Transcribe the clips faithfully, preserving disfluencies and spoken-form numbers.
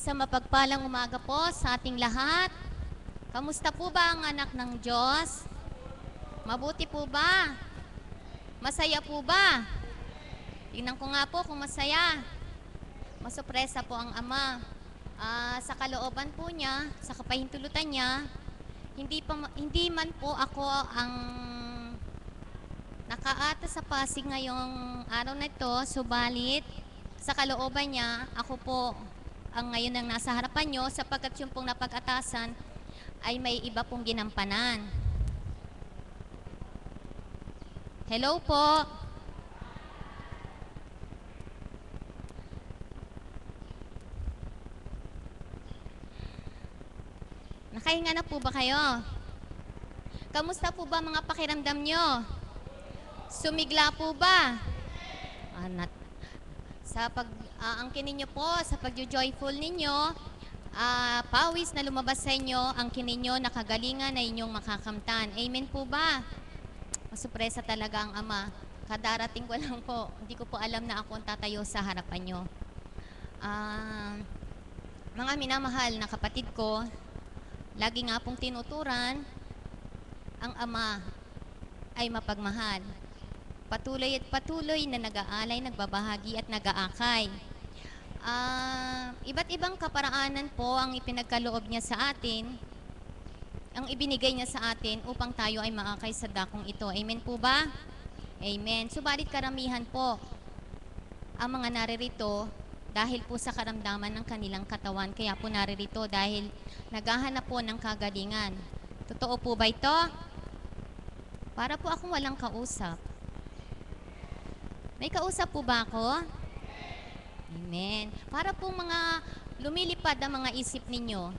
Isang mapagpalang umaga po sa ating lahat. Kamusta po ba ang anak ng Diyos? Mabuti po ba? Masaya po ba? Tingnan ko nga po kung masaya. Masurpresa po ang Ama. Ah, sa kalooban po niya, sa kapahintulutan niya, hindi, pa, hindi man po ako ang nakaata sa Pasig ngayong araw na ito, subalit sa kalooban niya, ako po ang ngayon ang nasa harapan nyo sapagkat yung pong napag-atasan ay may iba pong ginampanan. Hello po. Nakahinga na po ba kayo? Kamusta po ba mga pakiramdam nyo? Sumigla po ba? Ah, nat sa pag-aangkin uh, ninyo po, sa pag-joyful ninyo, uh, pawis na lumabas sa inyo, ang kininyo na kagalingan na inyong makakamtan. Amen po ba? Masupresa talaga ang Ama. Kadarating ko lang po, hindi ko po alam na ako ang tatayo sa harapan nyo. Uh, mga minamahal na kapatid ko, lagi nga pong tinuturan, ang Ama ay mapagmahal. Patuloy at patuloy na nag-aalay, nagbabahagi at nag-aakay. Uh, iba't ibang kaparaanan po ang ipinagkaloob niya sa atin, ang ibinigay niya sa atin upang tayo ay maakay sa dakong ito. Amen po ba? Amen. Subalit karamihan po ang mga naririto dahil po sa karamdaman ng kanilang katawan. Kaya po naririto dahil naghahanap po ng kagalingan. Totoo po ba ito? Para po akong walang kausap. May kausap po ba ako? Amen. Para po mga lumilipad ang mga isip ninyo.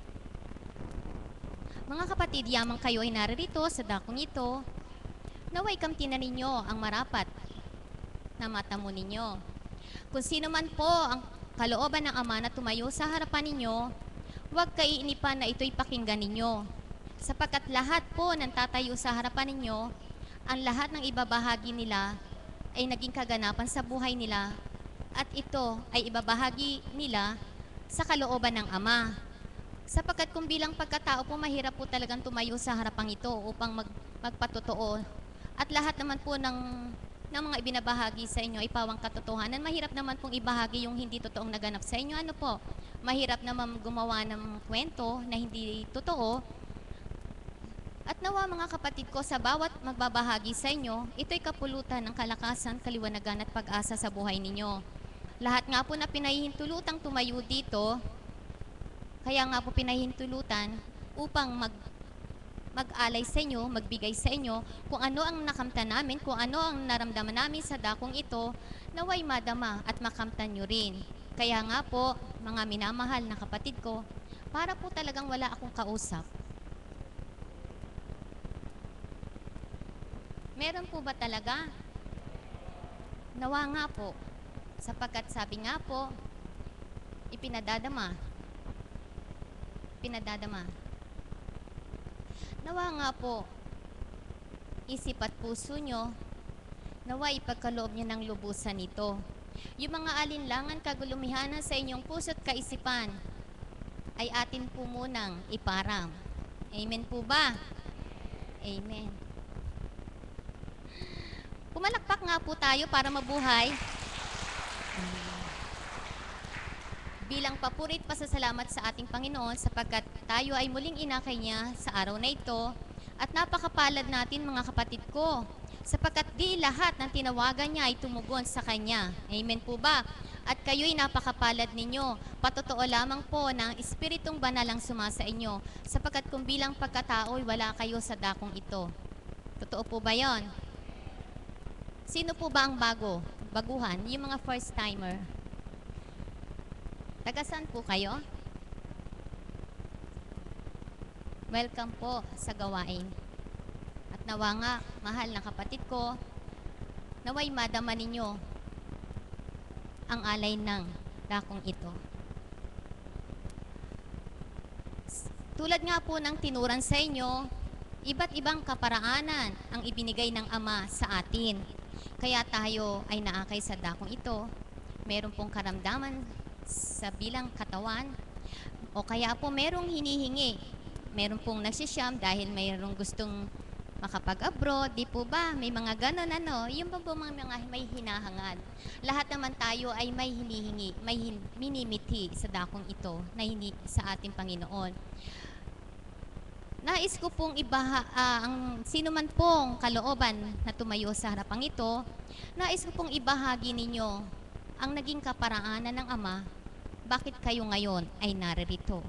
Mga kapatid, yamang kayo ay naririto sa dakong ito, naway kamtinan ninyo ang marapat na mata mo ninyo. Kung sino man po ang kalooban ng Ama na tumayo sa harapan ninyo, huwag kaiinipan na ito'y pakinggan ninyo. Sapagkat lahat po ng tatayo sa harapan ninyo, ang lahat ng ibabahagi nila ay naging kaganapan sa buhay nila at ito ay ibabahagi nila sa kalooban ng Ama. Sapagkat kung bilang pagkatao po, mahirap po talagang tumayo sa harapang ito upang mag, magpatotoo. At lahat naman po ng, ng mga ibinabahagi sa inyo ay pawang katotohanan. Mahirap naman pong ibahagi yung hindi totoong naganap sa inyo. Ano po? Mahirap naman gumawa ng kwento na hindi totoo. At nawa mga kapatid ko, sa bawat magbabahagi sa inyo, ito'y kapulutan ng kalakasan, kaliwanagan at pag-asa sa buhay ninyo. Lahat nga po na pinahihintulutang tumayo dito, kaya nga po pinahihintulutan upang mag, mag-alay sa inyo, magbigay sa inyo kung ano ang nakamtan namin, kung ano ang naramdaman namin sa dakong ito, naway madama at makamtan nyo rin. Kaya nga po, mga minamahal na kapatid ko, para po talagang wala akong kausap. Meron po ba talaga? Nawa nga po, sapagkat sabi nga po, ipinadadama. Pinadadama. Nawa nga po, isip at puso nyo, nawa ipagkaloob nyo ng lubusan nito. Yung mga alinlangan, kagulumihanan sa inyong puso at kaisipan, ay atin po munang iparam. Amen po ba? Amen. Pumalakpak nga po tayo para mabuhay. Bilang papurit pasasalamat sa ating Panginoon sapagkat tayo ay muling inakay niya sa araw na ito at napakapalad natin mga kapatid ko sapagkat di lahat ng tinawagan niya ay tumugon sa Kanya. Amen po ba? At kayo'y napakapalad ninyo. Patotoo lamang po ng Espiritong Banal ang sumasa inyo sapagkat kung bilang pagkatao'y wala kayo sa dakong ito. Totoo po ba yon? Sino po ba ang bago? Baguhan? Yung mga first timer. Tagasan po kayo? Welcome po sa gawain. At nawa nga, mahal na kapatid ko, naway madama ninyo ang alay ng dakong ito. Tulad nga po ng tinuran sa inyo, iba't ibang kaparaanan ang ibinigay ng Ama sa atin. Kaya tayo ay naakay sa dakong ito. Meron pong karamdaman sa bilang katawan, o kaya po merong hinihingi, meron pong nagsisiyam dahil mayroong gustong makapag-abroad, di po ba? May mga ganon ano, yung po po mga, mga may hinahangad. Lahat naman tayo ay may hinihingi, may hin, minimithi sa dakong ito na hini sa ating Panginoon. Nais ko pong ibaha, ah, ang sino man pong kalooban na tumayo sa harapang ito, nais ko pong ibahagi ninyo ang naging kaparaanan ng Ama, bakit kayo ngayon ay naririto.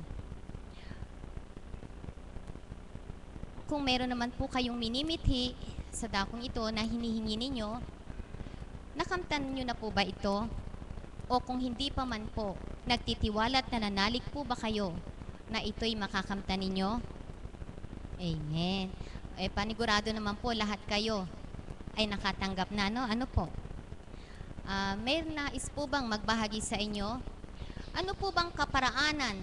Kung meron naman po kayong minimithi sa dakong ito na hinihingi ninyo, nakamtan nyo na po ba ito? O kung hindi pa man po, nagtitiwala at nananalig po ba kayo na ito'y makakamtan ninyo? Amen. Eh, panigurado naman po lahat kayo ay nakatanggap na, no? Ano po? Uh, may nais po bang magbahagi sa inyo? Ano po bang kaparaanan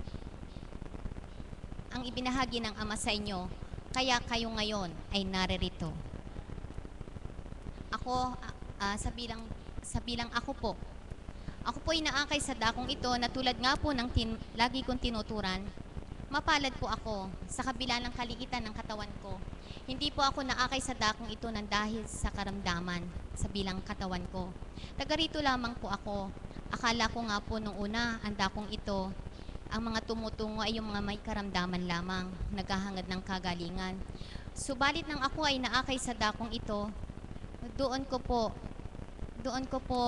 ang ibinahagi ng Ama sa inyo, kaya kayo ngayon ay naririto? Ako, uh, sa bilang, sa bilang ako po, ako po ay naakay sa dakong ito na tulad nga po ng tin, lagi kong tinuturan, mapalad po ako sa kabila ng kaliitan ng katawan ko. Hindi po ako naakay sa dakong ito ng dahil sa karamdaman sa bilang katawan ko. Taga rito lamang po ako. Akala ko nga po nung una, ang dakong ito, ang mga tumutungo ay yung mga may karamdaman lamang, naghahangad ng kagalingan. Subalit nang ako ay naakay sa dakong ito, doon ko po, doon ko po,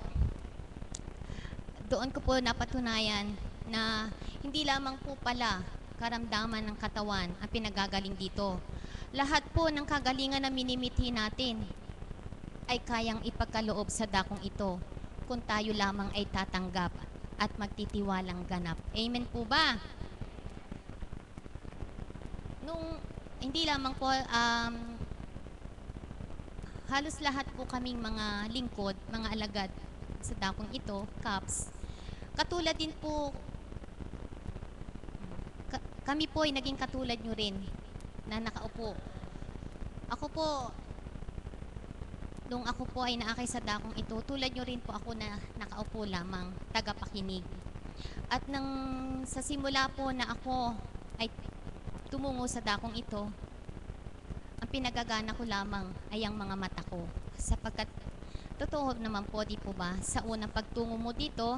doon ko po napatunayan na hindi lamang po pala karamdaman ng katawan ang pinagagaling dito. Lahat po ng kagalingan na minimithi natin ay kayang ipagkaloob sa dakong ito kung tayo lamang ay tatanggap at magtitiwalang ganap. Amen po ba? Nung hindi lamang po, um, halos lahat po kaming mga lingkod, mga alagad sa dakong ito, Caps, katulad din po, ka, kami po ay naging katulad nyo rin na nakaupo. Ako po, nung ako po ay naakay sa dakong ito, tulad nyo rin po ako na nakaupo lamang, tagapakinig. At nang sa simula po na ako ay tumungo sa dakong ito, ang pinagagana ko lamang ay ang mga mata ko. Sapagkat, totoo naman po, di po ba, sa unang pagtungo mo dito,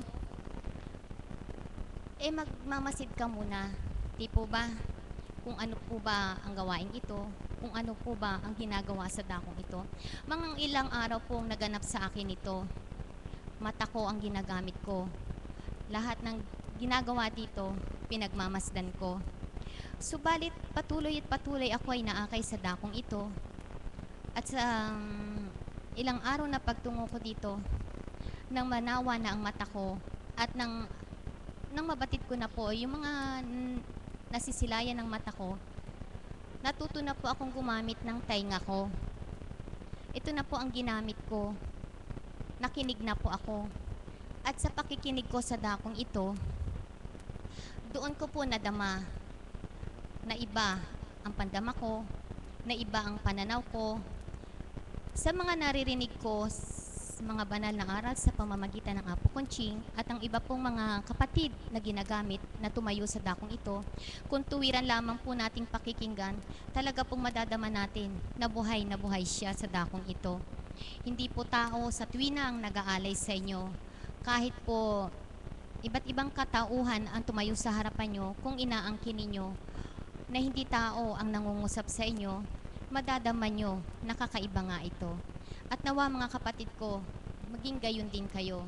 eh magmamasid ka muna, di po ba, kung ano po ba ang gawain ito, kung ano po ba ang ginagawa sa dakong ito. Mga ilang araw pong naganap sa akin ito. Mata ko ang ginagamit ko. Lahat ng ginagawa dito, pinagmamasdan ko. Subalit, patuloy at patuloy ako ay naakay sa dakong ito. At sa um, ilang araw na pagtungo ko dito, nang manawa na ang mata ko at nang, nang mabatid ko na po yung mga n- nasisilayan ng mata ko, natuto na po akong gumamit ng tainga ko. Ito na po ang ginamit ko. Nakinig na po ako. At sa pakikinig ko sa dakong ito, doon ko po nadama na iba ang pandama ko, na iba ang pananaw ko. Sa mga naririnig ko, mga banal na aral sa pamamagitan ng Apo Conching at ang iba pong mga kapatid na ginagamit na tumayo sa dakong ito, kung tuwiran lamang po nating pakikinggan, talaga pong madadama natin na buhay na buhay siya sa dakong ito. Hindi po tao sa tuwina ang nag-aalay sa inyo. Kahit po iba't ibang katauhan ang tumayo sa harapan nyo, kung inaangkin ninyo na hindi tao ang nangungusap sa inyo, madadama nyo, nakakaiba nga ito. At nawa mga kapatid ko, maging gayon din kayo.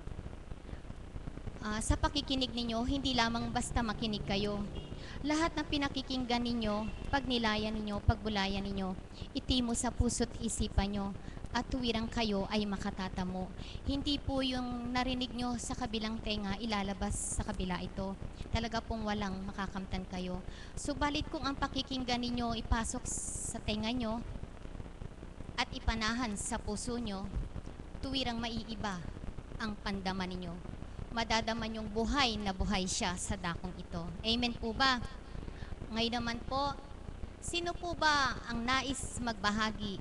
Uh, sa pakikinig ninyo, hindi lamang basta makinig kayo. Lahat ng pinakikinggan ninyo, pagnilayan ninyo, pagbulayan ninyo, itimo sa puso't isipan nyo, at tuwirang kayo ay makatatamo. Hindi po yung narinig nyo sa kabilang tenga, ilalabas sa kabila ito. Talaga pong walang makakamtan kayo. Subalit kung ang pakikinggan ninyo ipasok sa tenga nyo, at ipanahan sa puso nyo, tuwirang maiiba ang pandaman ninyo. Madadaman yung buhay na buhay siya sa dakong ito. Amen po ba? Ngayon naman po, sino po ba ang nais magbahagi?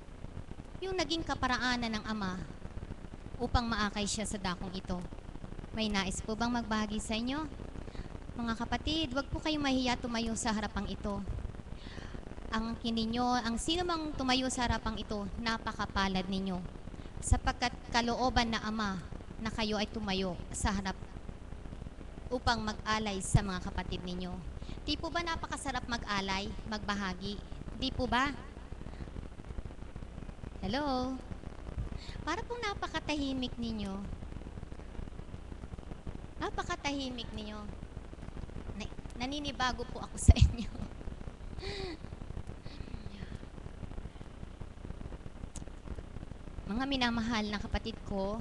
Yung naging kaparaanan ng Ama upang maakay siya sa dakong ito. May nais po bang magbahagi sa inyo? Mga kapatid, huwag po kayong mahiya tumayo sa harapang ito. Ang kininyo, ang sino mang tumayo sa harapang ito, napakapalad ninyo. Sapagkat kalooban na Ama na kayo ay tumayo sa harap upang mag-alay sa mga kapatid ninyo. Di po ba napakasarap mag-alay, magbahagi? Di po ba? Hello? Para pong napakatahimik ninyo. Napakatahimik ninyo. Na, naninibago po ako sa inyo. Mga minamahal na kapatid ko,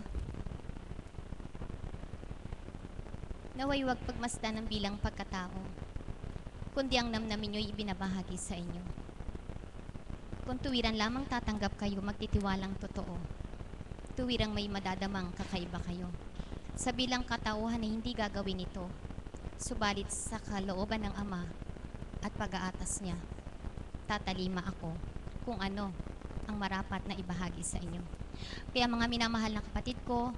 naway huwag pagmasdan ng bilang pagkatao, kundi ang namnamin nyo'y ibinabahagi sa inyo. Kung tuwiran lamang tatanggap kayo, magtitiwalang totoo. Tuwirang may madadamang kakaiba kayo. Sa bilang katauhan na hindi gagawin ito, subalit sa kalooban ng Ama at pag-aatas niya, tatalima ako kung ano ang marapat na ibahagi sa inyo. Kaya mga minamahal na kapatid ko,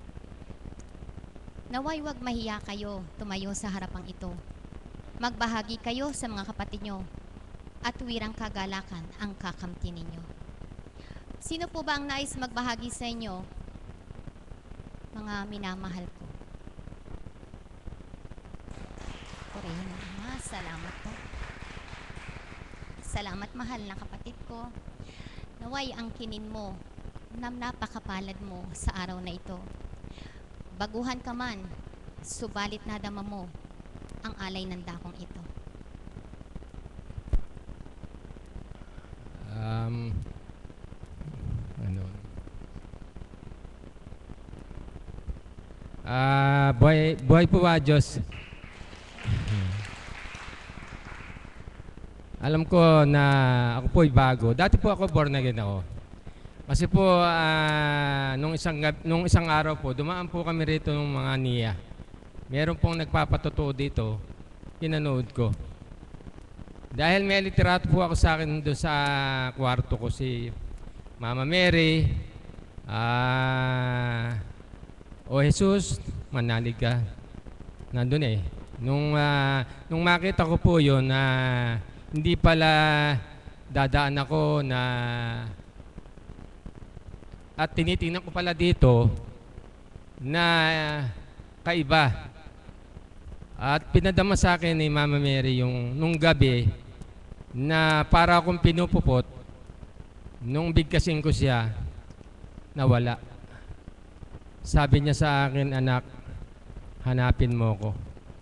naway huwag mahiya kayo tumayo sa harapang ito. Magbahagi kayo sa mga kapatid nyo at tuwirang kagalakan ang kakamti ninyo. Sino po ba ang nais magbahagi sa inyo? Mga minamahal ko. Purihin ang Ama. Salamat po. Salamat mahal na kapatid ko. Naway ang kinin mo na napakapalad mo sa araw na ito. Baguhan ka man, subalit nadama mo ang alay ng dakong ito. Um, ano? Ah, buhay, buhay po ba, Diyos? Alam ko na ako po'y bago. Dati po ako born again ako. Kasi po, ah, nung, isang, gab- nung isang araw po, dumaan po kami rito ng mga niya. Meron pong nagpapatotoo dito, pinanood ko. Dahil may literato po ako sa akin doon sa kwarto ko, si Mama Mary, ah, O Jesus, manalig ka. Nandun eh. Nung, ah, nung makita ko po yun na hindi pala dadaan ako na at tinitingnan ko pala dito na kaiba. At pinadama sa akin ni Mama Mary yung nung gabi na para akong pinupupot, nung bigkasin ko siya, nawala. Sabi niya sa akin, anak, hanapin mo ko.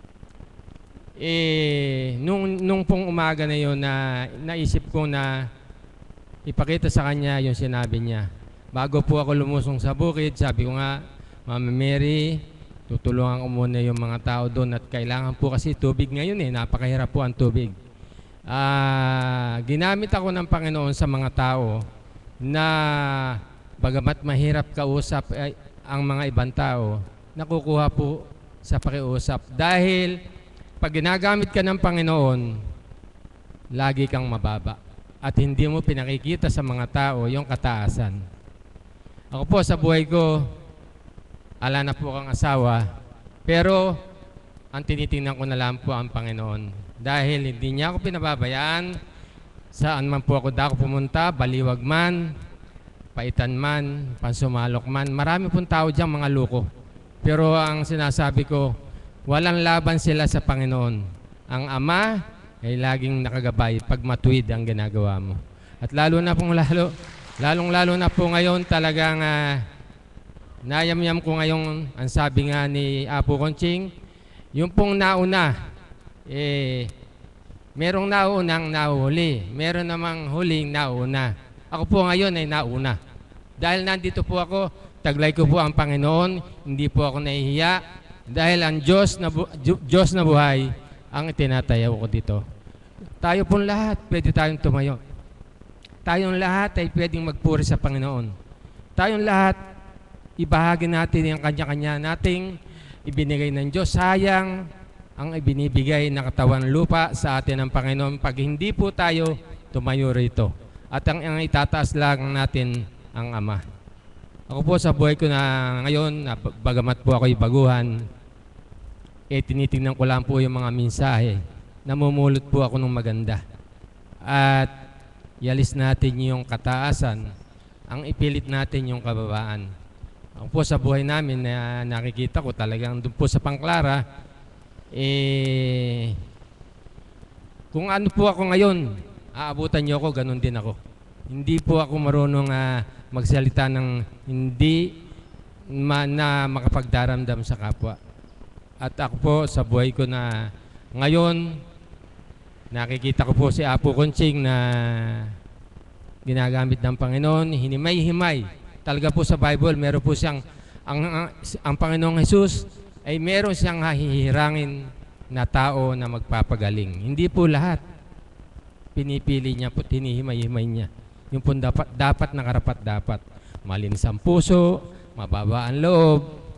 Eh, nung, nung pong umaga na yun na naisip ko na ipakita sa kanya yung sinabi niya. Bago po ako lumusong sa bukid, sabi ko nga, Mama Mary, tutulungan ko muna yung mga tao doon at kailangan po kasi tubig ngayon eh, napakahirap po ang tubig. Ah, ginamit ako ng Panginoon sa mga tao na bagamat mahirap kausap ay, ang mga ibang tao, nakukuha po sa pakiusap. Dahil pag ginagamit ka ng Panginoon, lagi kang mababa at hindi mo pinakikita sa mga tao yung kataasan. Ako po sa buhay ko, ala na po kang asawa, pero ang tinitingnan ko na lang po ang Panginoon. Dahil hindi niya ako pinababayaan, saan man po ako dako pumunta, baliwag man, paitan man, pansumalok man, marami pong tao dyan mga luko. Pero ang sinasabi ko, walang laban sila sa Panginoon. Ang Ama ay laging nakagabay pag matuwid ang ginagawa mo. At lalo na pong lalo, lalong lalo na po ngayon talagang uh, nayamyam ko ngayon, ang sabi nga ni Apo Conching, yung pong nauna, eh, merong naunang nahuli, meron namang huling nauna. Ako po ngayon ay nauna. Dahil nandito po ako, taglay ko po ang Panginoon, hindi po ako nahihiya. Dahil ang Diyos na, bu- Diyos na buhay ang itinatayaw ko dito. Tayo pong lahat, pwede tayong tumayo. Tayong lahat ay pwedeng magpuri sa Panginoon. Tayong lahat, ibahagi natin ang kanya-kanya nating ibinigay ng Diyos. Sayang ang ibinibigay na katawan lupa sa atin ng Panginoon pag hindi po tayo tumayo rito. At ang, ang itataas lang natin ang Ama. Ako po sa buhay ko na ngayon, na bagamat po ako'y baguhan, eh tinitingnan ko lang po yung mga mensahe. Namumulot po ako ng maganda. At ialis natin yung kataasan, ang ipilit natin yung kababaan. Ako po sa buhay namin na nakikita ko talagang doon po sa Pangklara, eh, kung ano po ako ngayon, aabutan niyo ako, ganun din ako. Hindi po ako marunong uh, magsalita ng hindi ma na makapagdaramdam sa kapwa. At ako po sa buhay ko na ngayon, nakikita ko po si Apo Conching na ginagamit ng Panginoon, hinimay-himay. Talaga po sa Bible, meron po siyang, ang, ang, ang Panginoong Jesus ay meron siyang hahihirangin na tao na magpapagaling. Hindi po lahat. Pinipili niya po, tinihimay-himay niya. Yung po dapat, dapat na karapat dapat. Malinis ang puso, mababa ang loob.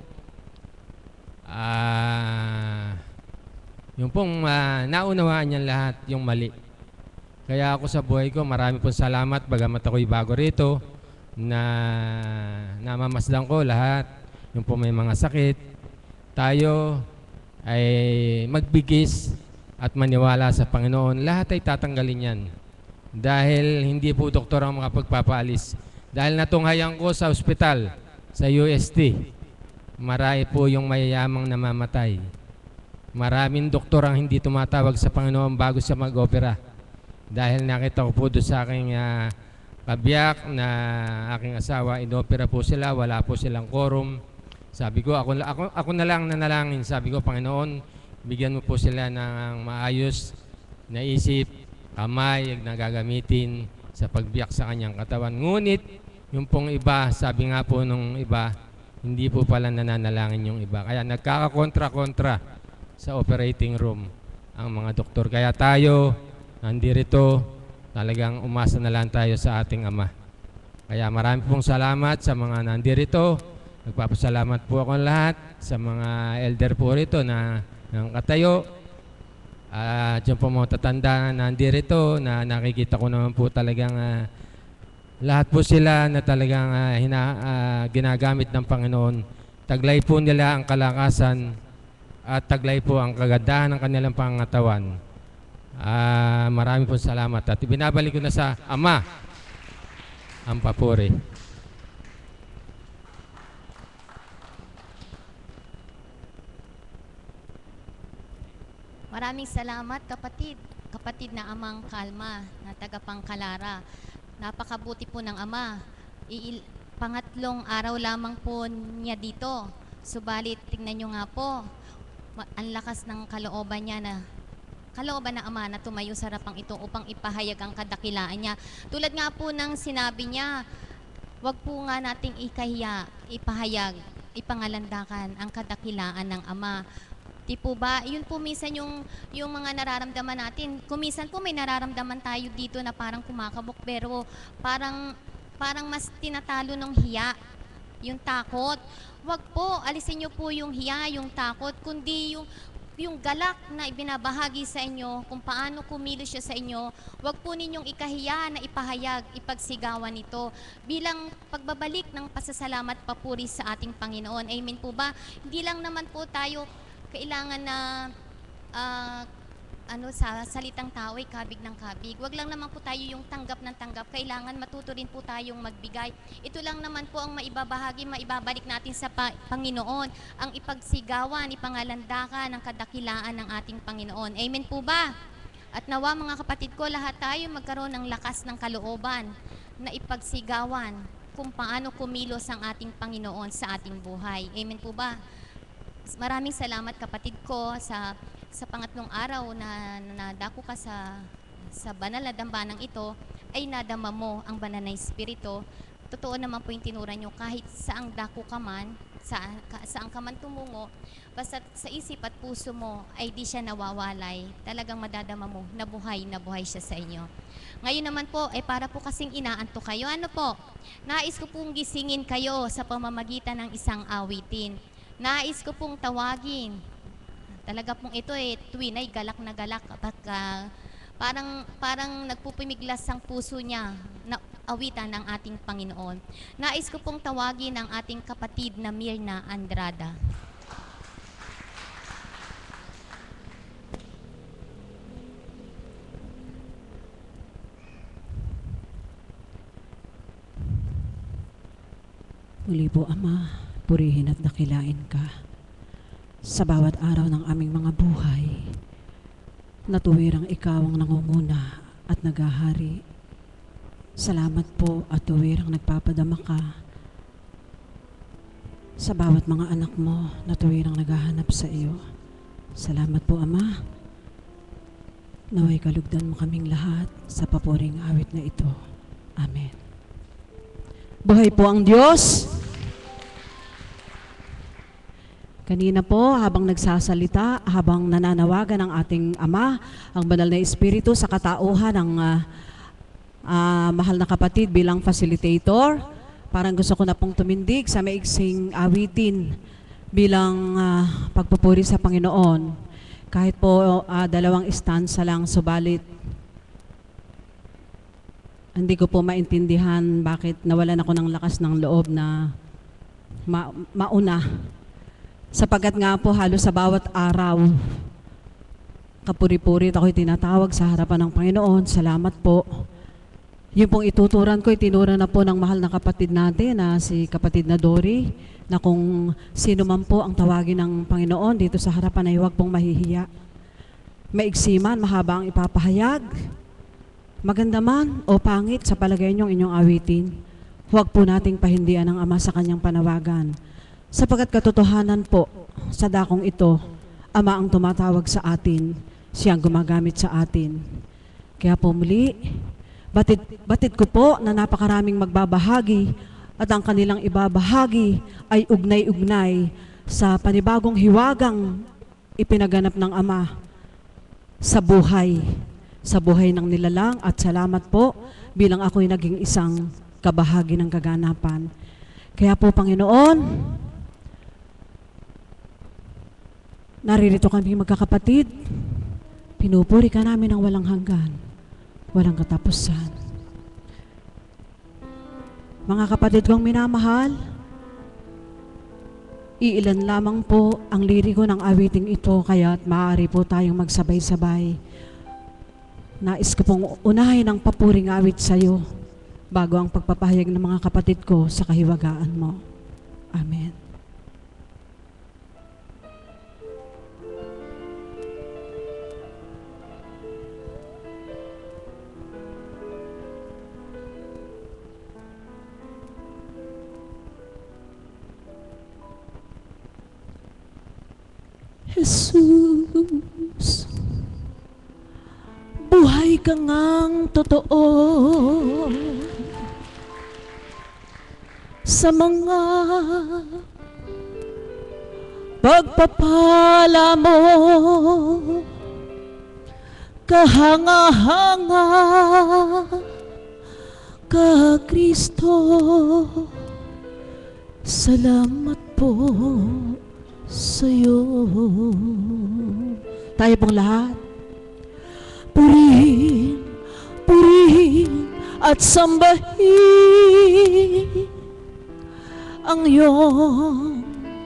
Ah, yung pong uh, naunawaan niya lahat, yung mali. Kaya ako sa buhay ko, marami pong salamat, bagamat ako'y bago rito, na namamasdan ko lahat. Yung po may mga sakit, tayo ay magbigis at maniwala sa Panginoon. Lahat ay tatanggalin yan. Dahil hindi po doktor ang makapagpapaalis. Dahil natunghayan ko sa ospital, sa U S T, marami po yung mayayamang namamatay. Maraming doktor ang hindi tumatawag sa Panginoon bago siya mag-opera. Dahil nakita ko po doon sa aking uh, kabiyak na aking asawa, inopera po sila, wala po silang quorum. Sabi ko, ako, ako, ako na lang nanalangin. Sabi ko, Panginoon, bigyan mo po sila ng maayos na isip, kamay na gagamitin sa pagbiyak sa kanyang katawan. Ngunit, yung pong iba, sabi nga po nung iba, hindi po pala nananalangin yung iba. Kaya nagkakakontra-kontra sa operating room ang mga doktor. Kaya tayo, nandirito, talagang umasa na lang tayo sa ating Ama. Kaya marami pong salamat sa mga nandirito. Nagpapasalamat po ako lahat sa mga elder po rito na ng katayo. At uh, yung po mga tatanda na nandirito na nakikita ko naman po talagang uh, lahat po sila na talagang uh, hina, uh, ginagamit ng Panginoon. Taglay po nila ang kalakasan at taglay po ang kagandahan ng kanilang pangatawan. Uh, marami po salamat at binabalik ko na sa Ama ang papuri. Maraming salamat kapatid, kapatid na Amang Kalma na taga Pangkalara. Napakabuti po ng Ama. Iil pangatlong araw lamang po niya dito. Subalit tingnan nyo nga po, ang lakas ng kalooban niya na kalooban ng Ama na tumayo sa harapang ito upang ipahayag ang kadakilaan niya. Tulad nga po ng sinabi niya, wag po nga nating ikahiya, ipahayag, ipangalandakan ang kadakilaan ng Ama. Di po ba? Yun po minsan yung, yung mga nararamdaman natin. Kuminsan po may nararamdaman tayo dito na parang kumakabok pero parang, parang mas tinatalo ng hiya, yung takot. Wag po, alisin nyo po yung hiya, yung takot, kundi yung, yung galak na ibinabahagi sa inyo, kung paano kumilos siya sa inyo, wag po ninyong ikahiya na ipahayag, ipagsigawan ito bilang pagbabalik ng pasasalamat papuri sa ating Panginoon. Amen po ba? Hindi lang naman po tayo kailangan na uh, ano sa salitang tao ay kabig ng kabig. Wag lang naman po tayo yung tanggap ng tanggap. Kailangan matuto rin po tayong magbigay. Ito lang naman po ang maibabahagi, maibabalik natin sa pa Panginoon. Ang ipagsigawan, ipangalandakan ng kadakilaan ng ating Panginoon. Amen po ba? At nawa mga kapatid ko, lahat tayo magkaroon ng lakas ng kalooban na ipagsigawan kung paano kumilos ang ating Panginoon sa ating buhay. Amen po ba? Maraming salamat kapatid ko sa sa pangatlong araw na nadako ka sa sa banal na dambanang ito ay nadama mo ang banal na espiritu. Totoo naman po yung tinura nyo kahit saang dako ka man, sa, ka, saan ka man tumungo, basta sa isip at puso mo ay di siya nawawalay. Talagang madadama mo na buhay na buhay siya sa inyo. Ngayon naman po ay para po kasing inaantok kayo. Ano po? Nais ko pong gisingin kayo sa pamamagitan ng isang awitin. Nais ko pong tawagin. Talaga pong ito eh, tuwin ay galak na galak. Kapag, uh, parang, parang nagpupumiglas ang puso niya. Na, awitan ng ating Panginoon. Nais ko pong tawagin ang ating kapatid na Mirna Andrada. Muli po, Ama, purihin at dakilain ka sa bawat araw ng aming mga buhay. Natuwirang ikaw ang nangunguna at naghahari. Salamat po at tuwirang nagpapadama ka sa bawat mga anak mo na tuwirang naghahanap sa iyo. Salamat po, Ama. Naway kalugdan mo kaming lahat sa papuring awit na ito. Amen. Buhay po ang Diyos! Kanina po, habang nagsasalita, habang nananawagan ng ating Ama, ang banal na Espiritu sa katauhan ng uh, uh, mahal na kapatid bilang facilitator, parang gusto ko na pong tumindig sa maiksing awitin bilang uh, pagpupuri sa Panginoon. Kahit po uh, dalawang stanza lang, subalit hindi ko po maintindihan bakit nawalan ako ng lakas ng loob na ma mauna. Sapagkat nga po halos sa bawat araw, kapuri-purit ako'y tinatawag sa harapan ng Panginoon. Salamat po. Yung pong ituturan ko, itinura na po ng mahal na kapatid natin na si kapatid na Dory, na kung sino man po ang tawagin ng Panginoon dito sa harapan ay huwag pong mahihiya. Maigsi man, mahaba ang ipapahayag, maganda man o pangit sa palagay niyong inyong awitin, huwag po nating pahindian ng Ama sa kanyang panawagan. Sapagkat katotohanan po, sa dakong ito, Ama ang tumatawag sa atin, siyang gumagamit sa atin. Kaya po muli, batid, batid ko po na napakaraming magbabahagi at ang kanilang ibabahagi ay ugnay-ugnay sa panibagong hiwagang ipinaganap ng Ama sa buhay, sa buhay ng nilalang. At salamat po bilang ako'y naging isang kabahagi ng kaganapan. Kaya po, Panginoon, naririto kami magkakapatid, pinupuri ka namin ng walang hanggan, walang katapusan. Mga kapatid kong minamahal, iilan lamang po ang liriko ng awiting ito, kaya't maaari po tayong magsabay-sabay. Nais ko pong unahin ang papuring awit sa iyo bago ang pagpapahayag ng mga kapatid ko sa kahiwagaan mo. Amen. Jesus, buhay ka ngang totoo sa mga pagpapala mo, kahanga-hanga ka Kristo. Salamat po sa'yo. Tayo pong lahat, purihin, purihin at sambahin ang iyong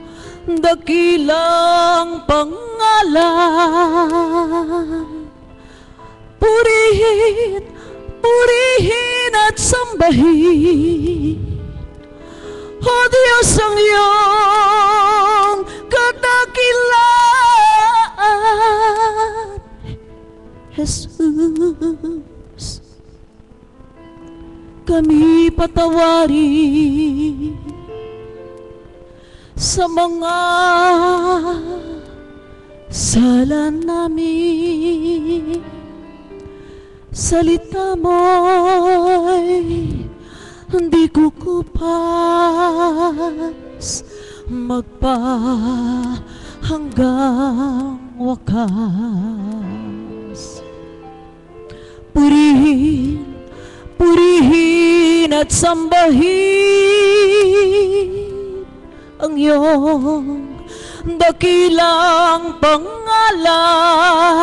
dakilang pangalan. Purihin, purihin at sambahin, O Diyos, ang iyong kadakilaan. Jesus, kami patawarin sa mga sala namin. Salita mo'y hindi kukupas magpahanggang wakas. Purihin, purihin at sambahin ang iyong dakilang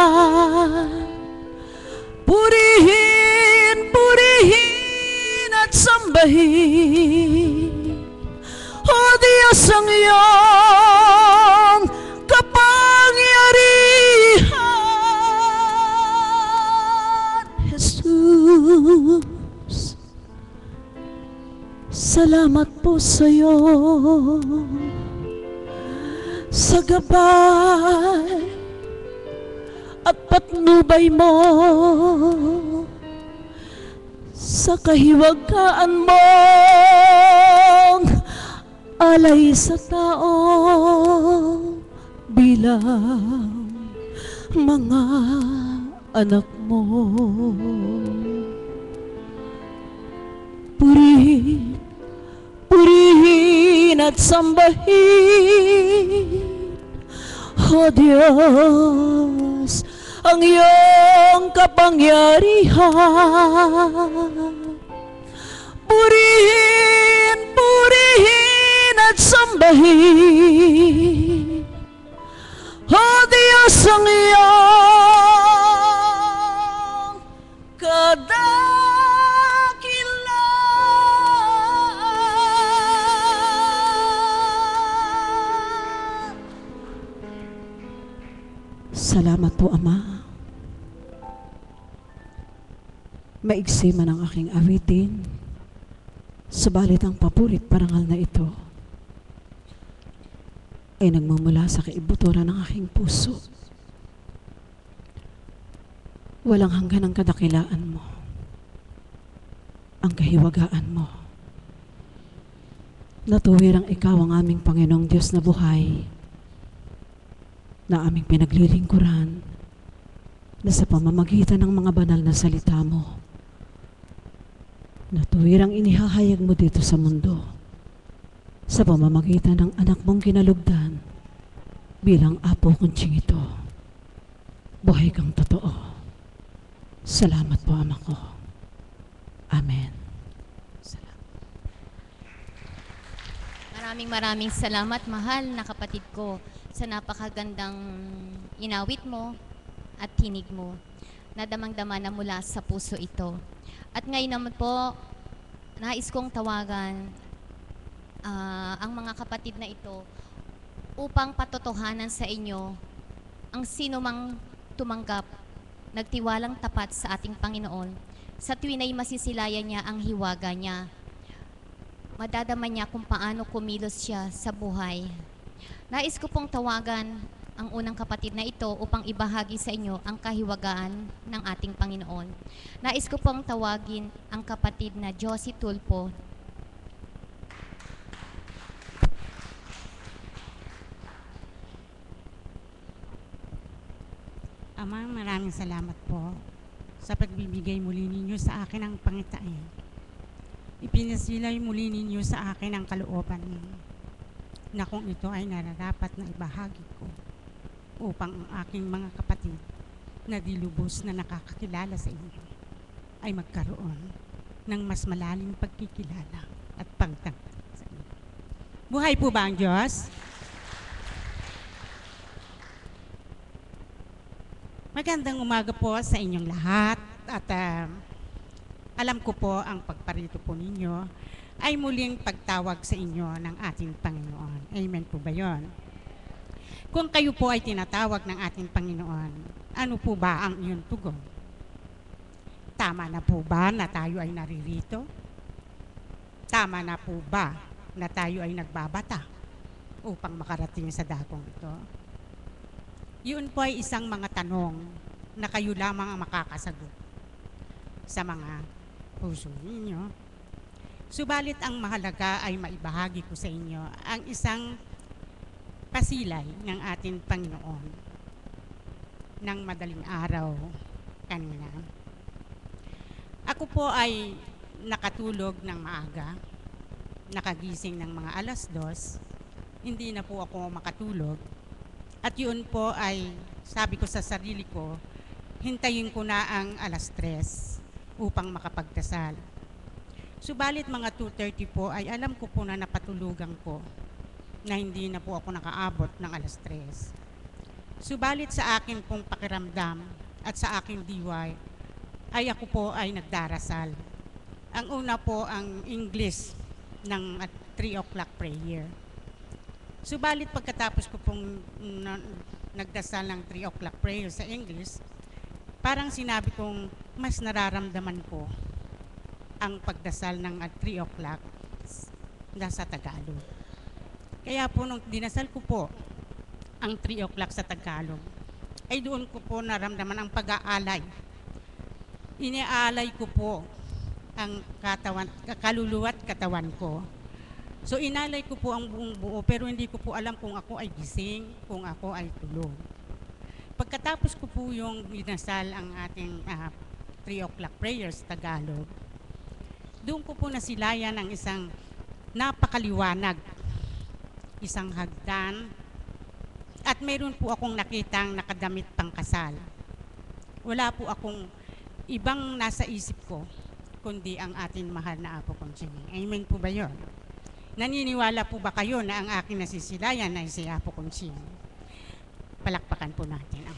pangalan. Purihin, purihin at sambahin, O Diyos ang iyong kapangyarihan. Jesus, salamat po sa iyo sa gabay at patnubay mo, sa kahiwagaan mong alay sa tao bilang mga anak mo. Purihin, purihin at sambahin, O Diyos, ang iyong kapangyarihan. Purihin, purihin at sambahin, O Diyos, ang iyong kadakilaan. Salamat po, Ama. Maigsi man ang aking awitin, subalit ang papurit parangal na ito ay nagmumula sa kaibuturan ng aking puso. Walang hanggan ang kadakilaan mo, ang kahiwagaan mo. Natuwirang ikaw ang aming Panginoong Diyos na buhay, na aming pinaglilingkuran, na sa pamamagitan ng mga banal na salita mo, na tuwirang inihahayag mo dito sa mundo, sa pamamagitan ng anak mong kinalugdan, bilang apo kong ito. Buhay kang totoo. Salamat po, Ama ko. Amen. Salamat. Maraming maraming salamat, mahal na kapatid ko, sa napakagandang inawit mo at tinig mo. Nadamang-dama na mula sa puso ito. At ngayon naman po, nais kong tawagan ah, ang mga kapatid na ito upang patotohanan sa inyo ang sino mang tumanggap, nagtiwalang tapat sa ating Panginoon, sa tuwin ay masisilayan niya ang hiwaga niya. Madadama niya kung paano kumilos siya sa buhay. Nais ko pong tawagan ang unang kapatid na ito upang ibahagi sa inyo ang kahiwagaan ng ating Panginoon. Nais ko pong tawagin ang kapatid na Josie Tulpo. Ama, maraming salamat po sa pagbibigay muli ninyo sa akin ng pangitain. Ipinasilay muli ninyo sa akin ang kalooban na kung ito ay nararapat na ibahagi ko upang ang aking mga kapatid na dilubos na nakakakilala sa inyo ay magkaroon ng mas malalim pagkikilala at pagtanggap sa inyo. Buhay po ba ang Diyos? Magandang umaga po sa inyong lahat at uh, alam ko po ang pagparito po ninyo ay muling pagtawag sa inyo ng ating Panginoon. Amen po ba yun? Kung kayo po ay tinatawag ng ating Panginoon, ano po ba ang iyong tugon? Tama na po ba na tayo ay naririto? Tama na po ba na tayo ay nagbabata upang makarating sa dakong ito? Yun po ay isang mga tanong na kayo lamang ang makakasagot sa mga puso ninyo. Subalit ang mahalaga ay maibahagi ko sa inyo ang isang pasilay ng ating Panginoon ng madaling araw kanina. Ako po ay nakatulog ng maaga, nakagising ng mga alas dos, hindi na po ako makatulog. At yun po ay sabi ko sa sarili ko, hintayin ko na ang alas tres upang makapagdasal. Subalit mga two thirty po ay alam ko po na napatulugan ko na hindi na po ako nakaabot ng alas tres. Subalit sa akin pong pakiramdam at sa aking diway ay ako po ay nagdarasal Ang una po ang English ng at three o'clock prayer. Subalit pagkatapos ko pong mm, na, nagdasal ng three o'clock prayer sa English, parang sinabi kong mas nararamdaman ko ang pagdasal ng at three o'clock nasa Tagalog. Kaya po nung dinasal ko po ang three o'clock sa Tagalog, ay doon ko po naramdaman ang pag-aalay. Iniaalay ko po ang katawan, kaluluwa at katawan ko. So inalay ko po ang buong buo, pero hindi ko po alam kung ako ay gising, kung ako ay tulog. Pagkatapos ko po yung dinasal ang ating uh, three o'clock prayers Tagalog, doon ko po nasilayan ang isang napakaliwanag, isang hagdan, at mayroon po akong nakitang nakadamit pang kasal. Wala po akong ibang nasa isip ko, kundi ang ating mahal na Apo Conching. Amen po ba yun? Naniniwala po ba kayo na ang aking nasisilayan ay si Apo Conching? Palakpakan po natin ang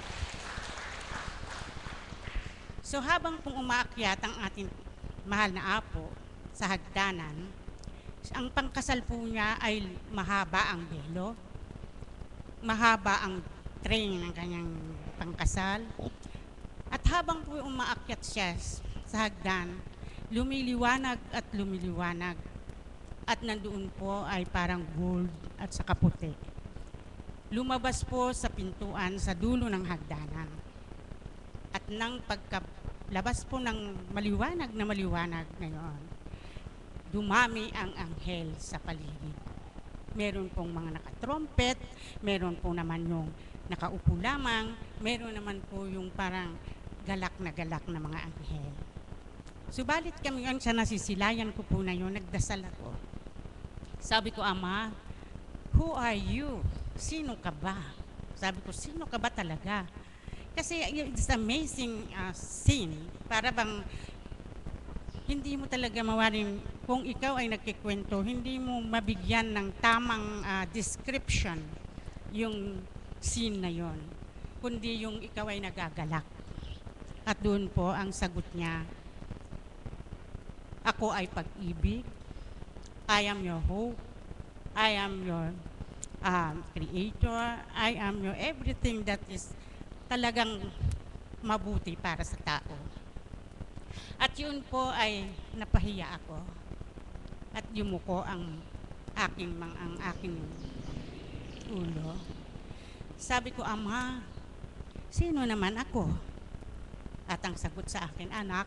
So habang pong umaakyat ang ating mahal na Apo sa hagdanan, ang pangkasal po niya ay mahaba ang belo, mahaba ang train ng kanyang pangkasal, at habang po umaakyat siya sa hagdan, lumiliwanag at lumiliwanag. At nandoon po ay parang gold at saka puti. Lumabas po sa pintuan sa dulo ng hagdanan. At nang pagkalabas po ng maliwanag na maliwanag ngayon, dumami ang anghel sa paligid. Meron pong mga nakatrompet, meron po naman yung nakaupo lamang, meron naman po yung parang galak na galak na mga anghel. Subalit kami yun sa nasisilayan ko po na yun, nagdasal ako. Sabi ko, Ama, who are you? Sino ka ba? Sabi ko, sino ka ba talaga? Kasi it's amazing uh, scene. Para bang hindi mo talaga mawaring, kung ikaw ay nagkikwento, hindi mo mabigyan ng tamang uh, description yung scene na yon, kundi yung ikaw ay nagagalak. At doon po ang sagot niya, ako ay pag-ibig, I am your hope, I am your um, creator, I am your everything that is talagang mabuti para sa tao. At yun po ay napahiya ako. At yumuko ang aking mang ang aking ulo. Sabi ko, Ama, sino naman ako? At ang sagot sa akin, anak,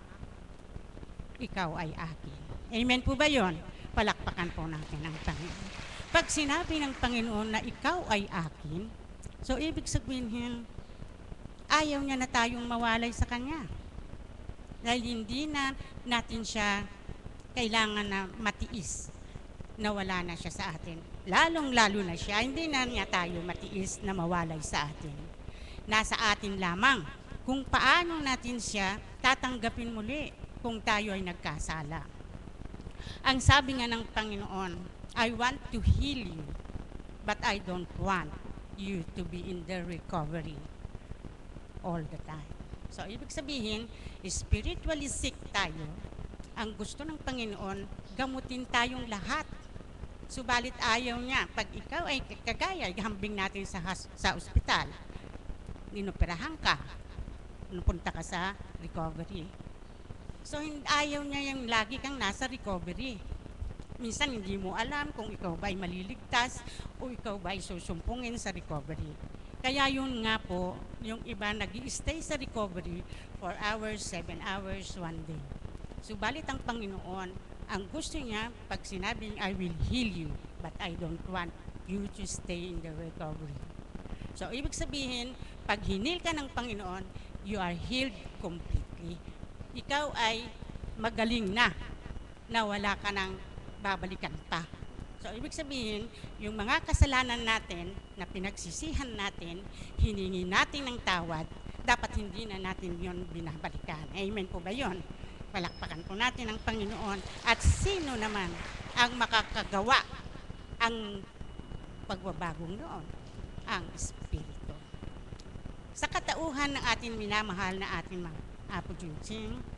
ikaw ay akin. Amen po ba yun? Palakpakan po natin ang Panginoon. Pag sinabi ng Panginoon na ikaw ay akin, so ibig sabihin, ayaw niya na tayong mawalay sa Kanya. Dahil hindi na natin siya kailangan na matiis na wala na siya sa atin. Lalong-lalo na siya, hindi na niya tayo matiis na mawalay sa atin. Nasa atin lamang kung paano natin siya tatanggapin muli kung tayo ay nagkasala. Ang sabi nga ng Panginoon, I want to heal you, but I don't want you to be in the recovery all the time. So, ibig sabihin, spiritually sick tayo. Ang gusto ng Panginoon, gamutin tayong lahat. Subalit ayaw niya, pag ikaw ay kagaya, ihambing natin sa, sa ospital, ninoperahan ka, napunta ka sa recovery. So, ayaw niya yung lagi kang nasa recovery. Minsan hindi mo alam kung ikaw ba ay maliligtas o ikaw ba ay susumpungin sa recovery. Kaya yun nga po, yung iba nag-i-stay sa recovery for hours, seven hours, one day. Subalit ang Panginoon, ang gusto niya, pag sinabing, I will heal you, but I don't want you to stay in the recovery. So, ibig sabihin, pag hinil ka ng Panginoon, you are healed completely. Ikaw ay magaling na, na wala ka nang babalikan pa. So, ibig sabihin, yung mga kasalanan natin na pinagsisihan natin, hiningi natin ng tawad, dapat hindi na natin yon binabalikan. Amen po ba yon? Palakpakan po natin ang Panginoon. At sino naman ang makakagawa ang pagbabagong noon? Ang Espiritu. Sa katauhan ng ating minamahal na ating mga Apo Junjing,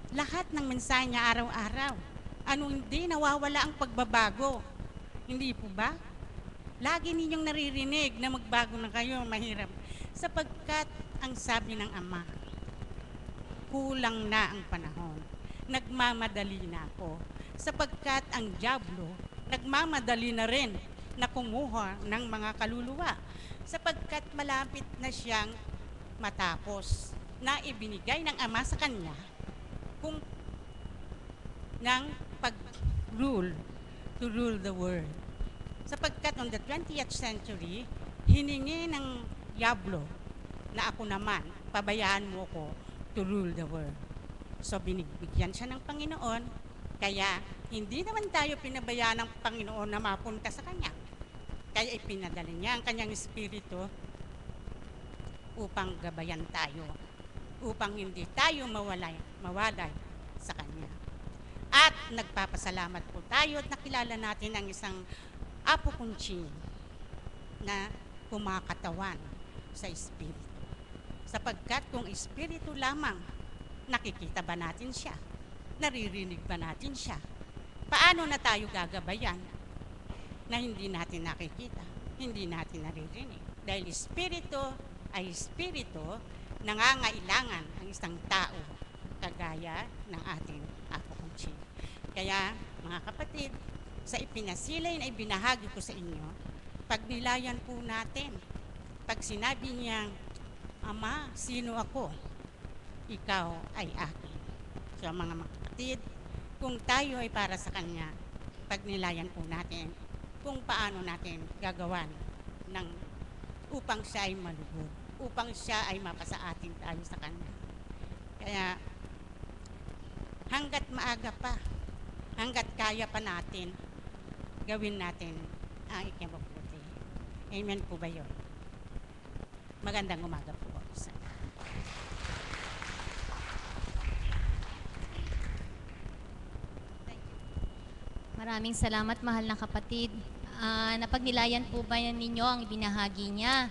lahat ng mensahe niya araw-araw. Ano hindi nawawala ang pagbabago. Hindi po ba? Lagi ninyong naririnig na magbago na kayo, mahirap. Sapagkat ang sabi ng Ama, kulang na ang panahon. Nagmamadali na ako. Sapagkat ang diablo, nagmamadali na rin na kumuha ng mga kaluluwa. Sapagkat malapit na siyang matapos na ibinigay ng Ama sa kanya kung ng pag-rule, to rule the world. Sapagkat on the twentieth century, hiningi ng diablo na ako naman, pabayaan mo ko to rule the world. So binibigyan siya ng Panginoon, kaya hindi naman tayo pinabayaan ng Panginoon na mapunta sa Kanya. Kaya ipinadala niya ang Kanyang Espiritu upang gabayan tayo, upang hindi tayo mawalay, mawalay sa Kanya. At nagpapasalamat po tayo at nakilala natin ang isang Apo Kunching na kumakatawan sa Espiritu. Sapagkat kung Espiritu lamang, nakikita ba natin siya? Naririnig ba natin siya? Paano na tayo gagabayan na hindi natin nakikita, hindi natin naririnig? Dahil Espiritu ay Espiritu, nangangailangan ang isang tao kagaya ng ating Apo Kunching. Kaya, mga kapatid, sa ipinasilay na ibinahagi ko sa inyo, pagnilayan po natin. Pag sinabi niya, Ama, sino ako? Ikaw ay akin. So, mga kapatid, kung tayo ay para sa Kanya, pagnilayan po natin kung paano natin gagawan ng upang siya ay malugod, upang siya ay mapasa atin tayo sa Kanya. Kaya, hanggat maaga pa, hanggat kaya pa natin, gawin natin ang ikamabuti. Amen po ba yun? Magandang umaga po. Maraming salamat, mahal na kapatid. Ah, napagnilayan po ba ninyo ang ibinahagi niya?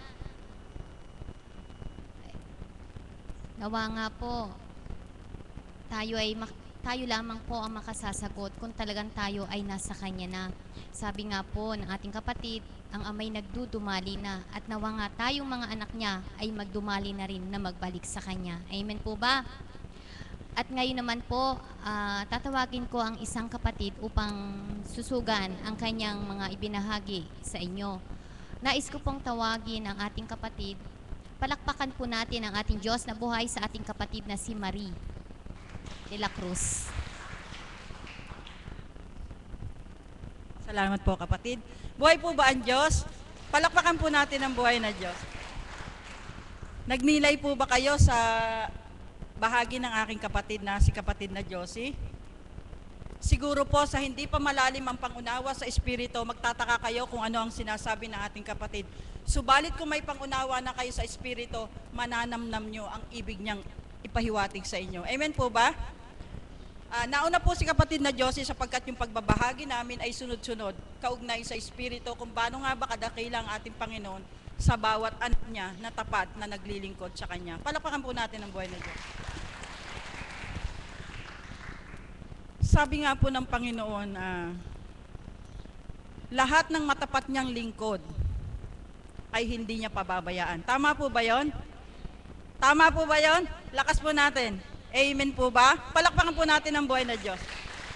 Nawa nga po, tayo ay mak- tayo lamang po ang makasasagot kung talagang tayo ay nasa Kanya na. Sabi nga po ng ating kapatid, ang Ama'y nagdudumali na at nawa nga tayong mga anak niya ay magdumali na rin na magbalik sa Kanya. Amen po ba? At ngayon naman po, ah, tatawagin ko ang isang kapatid upang susugan ang kanyang mga ibinahagi sa inyo. Nais ko pong tawagin ang ating kapatid. Palakpakan po natin ang ating Diyos na buhay sa ating kapatid na si Marie de la Cruz. Salamat po kapatid. Buhay po ba ang Diyos? Palakpakan po natin ang buhay na Diyos. Nagnilay po ba kayo sa bahagi ng aking kapatid na si kapatid na Josie? Siguro po sa hindi pa malalim ang pangunawa sa Espiritu, magtataka kayo kung ano ang sinasabi ng ating kapatid. Subalit kung may pangunawa na kayo sa Espiritu, mananamnam nyo ang ibig niyang ipahiwatig sa inyo. Amen po ba? Uh, nauna po si kapatid na Josie sapagkat yung pagbabahagi namin ay sunod-sunod, kaugnay sa Espiritu kung paano nga ba kadakilang ating Panginoon sa bawat anak niya na tapat na naglilingkod sa Kanya. Palakpakan po natin ang buhay na Diyos. Sabi nga po ng Panginoon, uh, lahat ng matapat niyang lingkod ay hindi niya pababayaan. Tama po ba yon? Tama po ba yon? Lakas po natin. Amen po ba? Palakpakan po natin ang buhay na Diyos.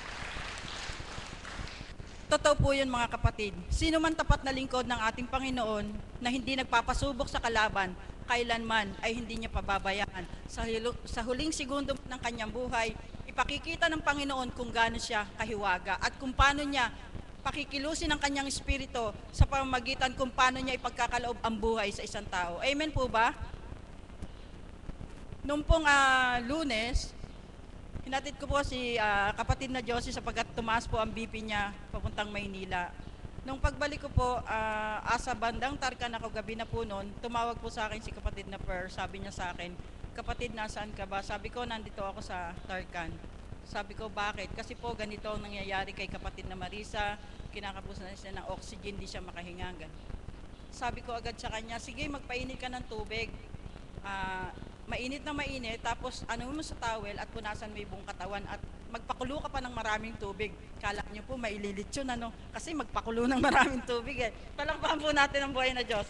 Totoo po yun mga kapatid. Sino man tapat na lingkod ng ating Panginoon na hindi nagpapasubok sa kalaban, kailanman ay hindi niya pababayaan. Sa, sa huling segundo ng kanyang buhay, ipakikita ng Panginoon kung gaano siya kahiwaga at kung paano niya pakikilusin ang kanyang espiritu sa pamamagitan kung paano niya ipagkakaloob ang buhay sa isang tao. Amen po ba? Noong pong uh, Lunes, hinatid ko po si uh, kapatid na Josie sapagkat tumaas po ang B P niya papuntang Maynila. Nung pagbalik ko po, uh, asa bandang Tarcan ako, gabi na po noon, tumawag po sa akin si kapatid na Per. Sabi niya sa akin, kapatid, nasaan ka ba? Sabi ko, nandito ako sa Tarcan. Sabi ko, bakit? Kasi po ganito ang nangyayari kay kapatid na Marisa, kinakapusan na siya ng oxygen, di siya makahinga. Sabi ko agad sa kanya, sige, magpainit ka ng tubig. Uh, mainit na mainit, tapos ano mo sa towel at punasan mo yung buong katawan at magpakulo ka pa ng maraming tubig. Kala nyo po maililit yun, ano? Kasi magpakulo ng maraming tubig eh. Palakpakan po natin ang buhay na Diyos.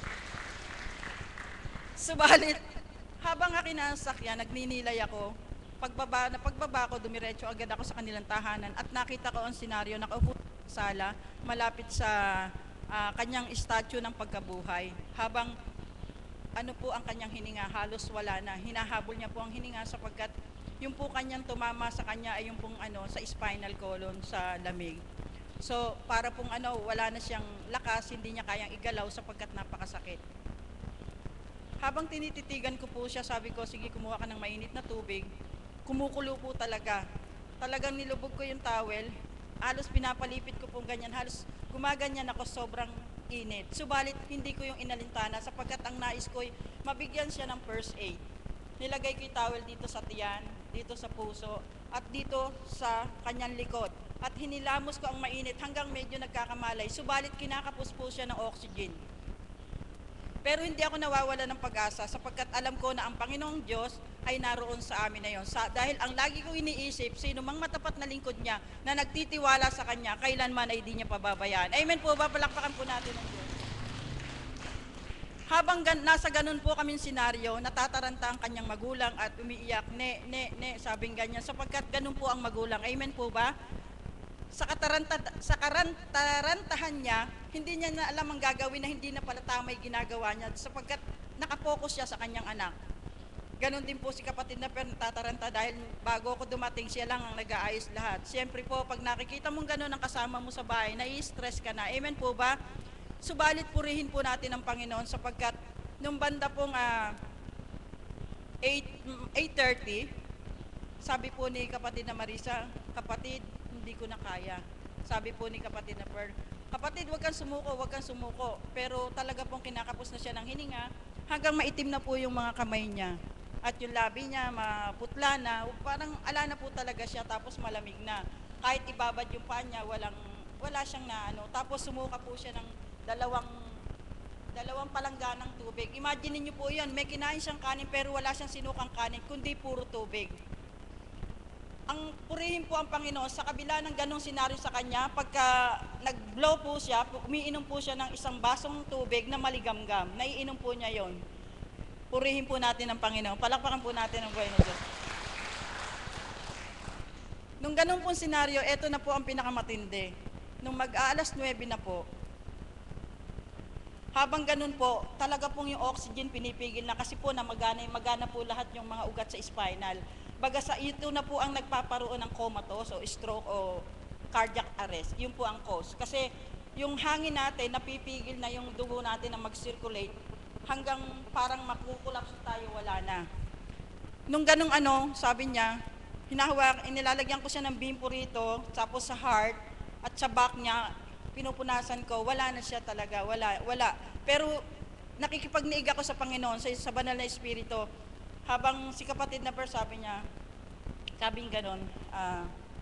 Subalit, habang akin nasakyan, nagninilay ako, pagbaba, na pagbaba ko, dumiretso agad ako sa kanilang tahanan at nakita ko ang senaryo, nakaupo sa sala, malapit sa ah, kanyang statue ng pagkabuhay. Habang ano po ang kanyang hininga, halos wala na. Hinahabol niya po ang hininga sapagkat yung po kanyang tumama sa kanya ay yung pong ano, sa spinal column, sa lamig. So, para pong ano, wala na siyang lakas, hindi niya kayang igalaw sapagkat napakasakit. Habang tinititigan ko po siya, sabi ko, sige, kumuha ka ng mainit na tubig. Kumukulo po talaga. Talagang nilubog ko yung towel, halos pinapalipit ko po ganyan, halos gumaganyan ako, sobrang init. Subalit, hindi ko yung inalintana sapagkat ang nais ko ay mabigyan siya ng first aid. Nilagay ko yung towel dito sa tiyan, dito sa puso, at dito sa kanyang likod. At hinilamos ko ang mainit hanggang medyo nagkakamalay. Subalit, kinakapos po siya ng oxygen. Pero hindi ako nawawala ng pag-asa sapagkat alam ko na ang Panginoong Diyos ay naroon sa amin na yon. Sa, dahil ang lagi ko iniisip, sino mang matapat na lingkod niya na nagtitiwala sa Kanya, kailanman ay di niya pababayaan. Amen po ba? Palakpakan po natin ang Diyos. Habang gan, nasa ganun po kaming senaryo, natataranta ang kanyang magulang at umiiyak, ne, ne, ne, sabing ganyan, sapagkat ganun po ang magulang. Amen po ba? Sa, kataranta, sa karantarantahan niya, hindi niya na alam ang gagawin na hindi na pala tama yung ginagawa niya sapagkat nakapokus siya sa kanyang anak. Ganon din po si kapatid na pero natataranta dahil bago ako dumating, siya lang ang nag-aayos lahat. Siyempre po, pag nakikita mong ganon ang kasama mo sa bahay, nai-stress ka na. Amen po ba? Subalit purihin po natin ang Panginoon sapagkat nung banda pong uh, eight thirty, sabi po ni kapatid na Marisa, kapatid, hindi ko na kaya. Sabi po ni kapatid na Pearl, kapatid, wag kang sumuko, wag kang sumuko. Pero talaga pong kinakapos na siya ng hininga hanggang maitim na po yung mga kamay niya. At yung labi niya, maputla na, parang ala na po talaga siya, tapos malamig na. Kahit ibabad yung paa niya, walang, wala siyang na ano. Tapos sumuka po siya ng dalawang dalawang palangga ng tubig. Imagine niyo po 'yan, may kinain siyang kanin pero wala siyang sinukang kanin kundi puro tubig. Ang purihin po ang Panginoon sa kabila ng ganong senaryo sa kanya, pagka nag-blow po siya, umiinom po siya ng isang basong tubig na maligamgam. Naiinom po niya 'yon. Purihin po natin ang Panginoon. Palakpakan po natin ang buhay ng Diyos. Nung ganong pong senaryo, eto na po ang pinakamatindi. Nung mag-aalas nuwebe na po, habang ganun po, talaga pong yung oxygen pinipigil na kasi po na magana, magana po lahat yung mga ugat sa spinal. Baga sa ito na po ang nagpaparoon ng comatose o stroke o cardiac arrest. Yun po ang cause. Kasi yung hangin natin, napipigil na yung dugo natin na mag-circulate hanggang parang makukulaps tayo, wala na. Nung ganung ano, sabi niya, hinahawak, inilalagyan ko siya ng bimpo rito, tapos sa heart at sa back niya, pinupunasan ko, wala na siya talaga, wala, wala. Pero nakikipagniig ako sa Panginoon, sa, sa banal na Espiritu, habang si kapatid na per sabi niya, sabing ganon, ah,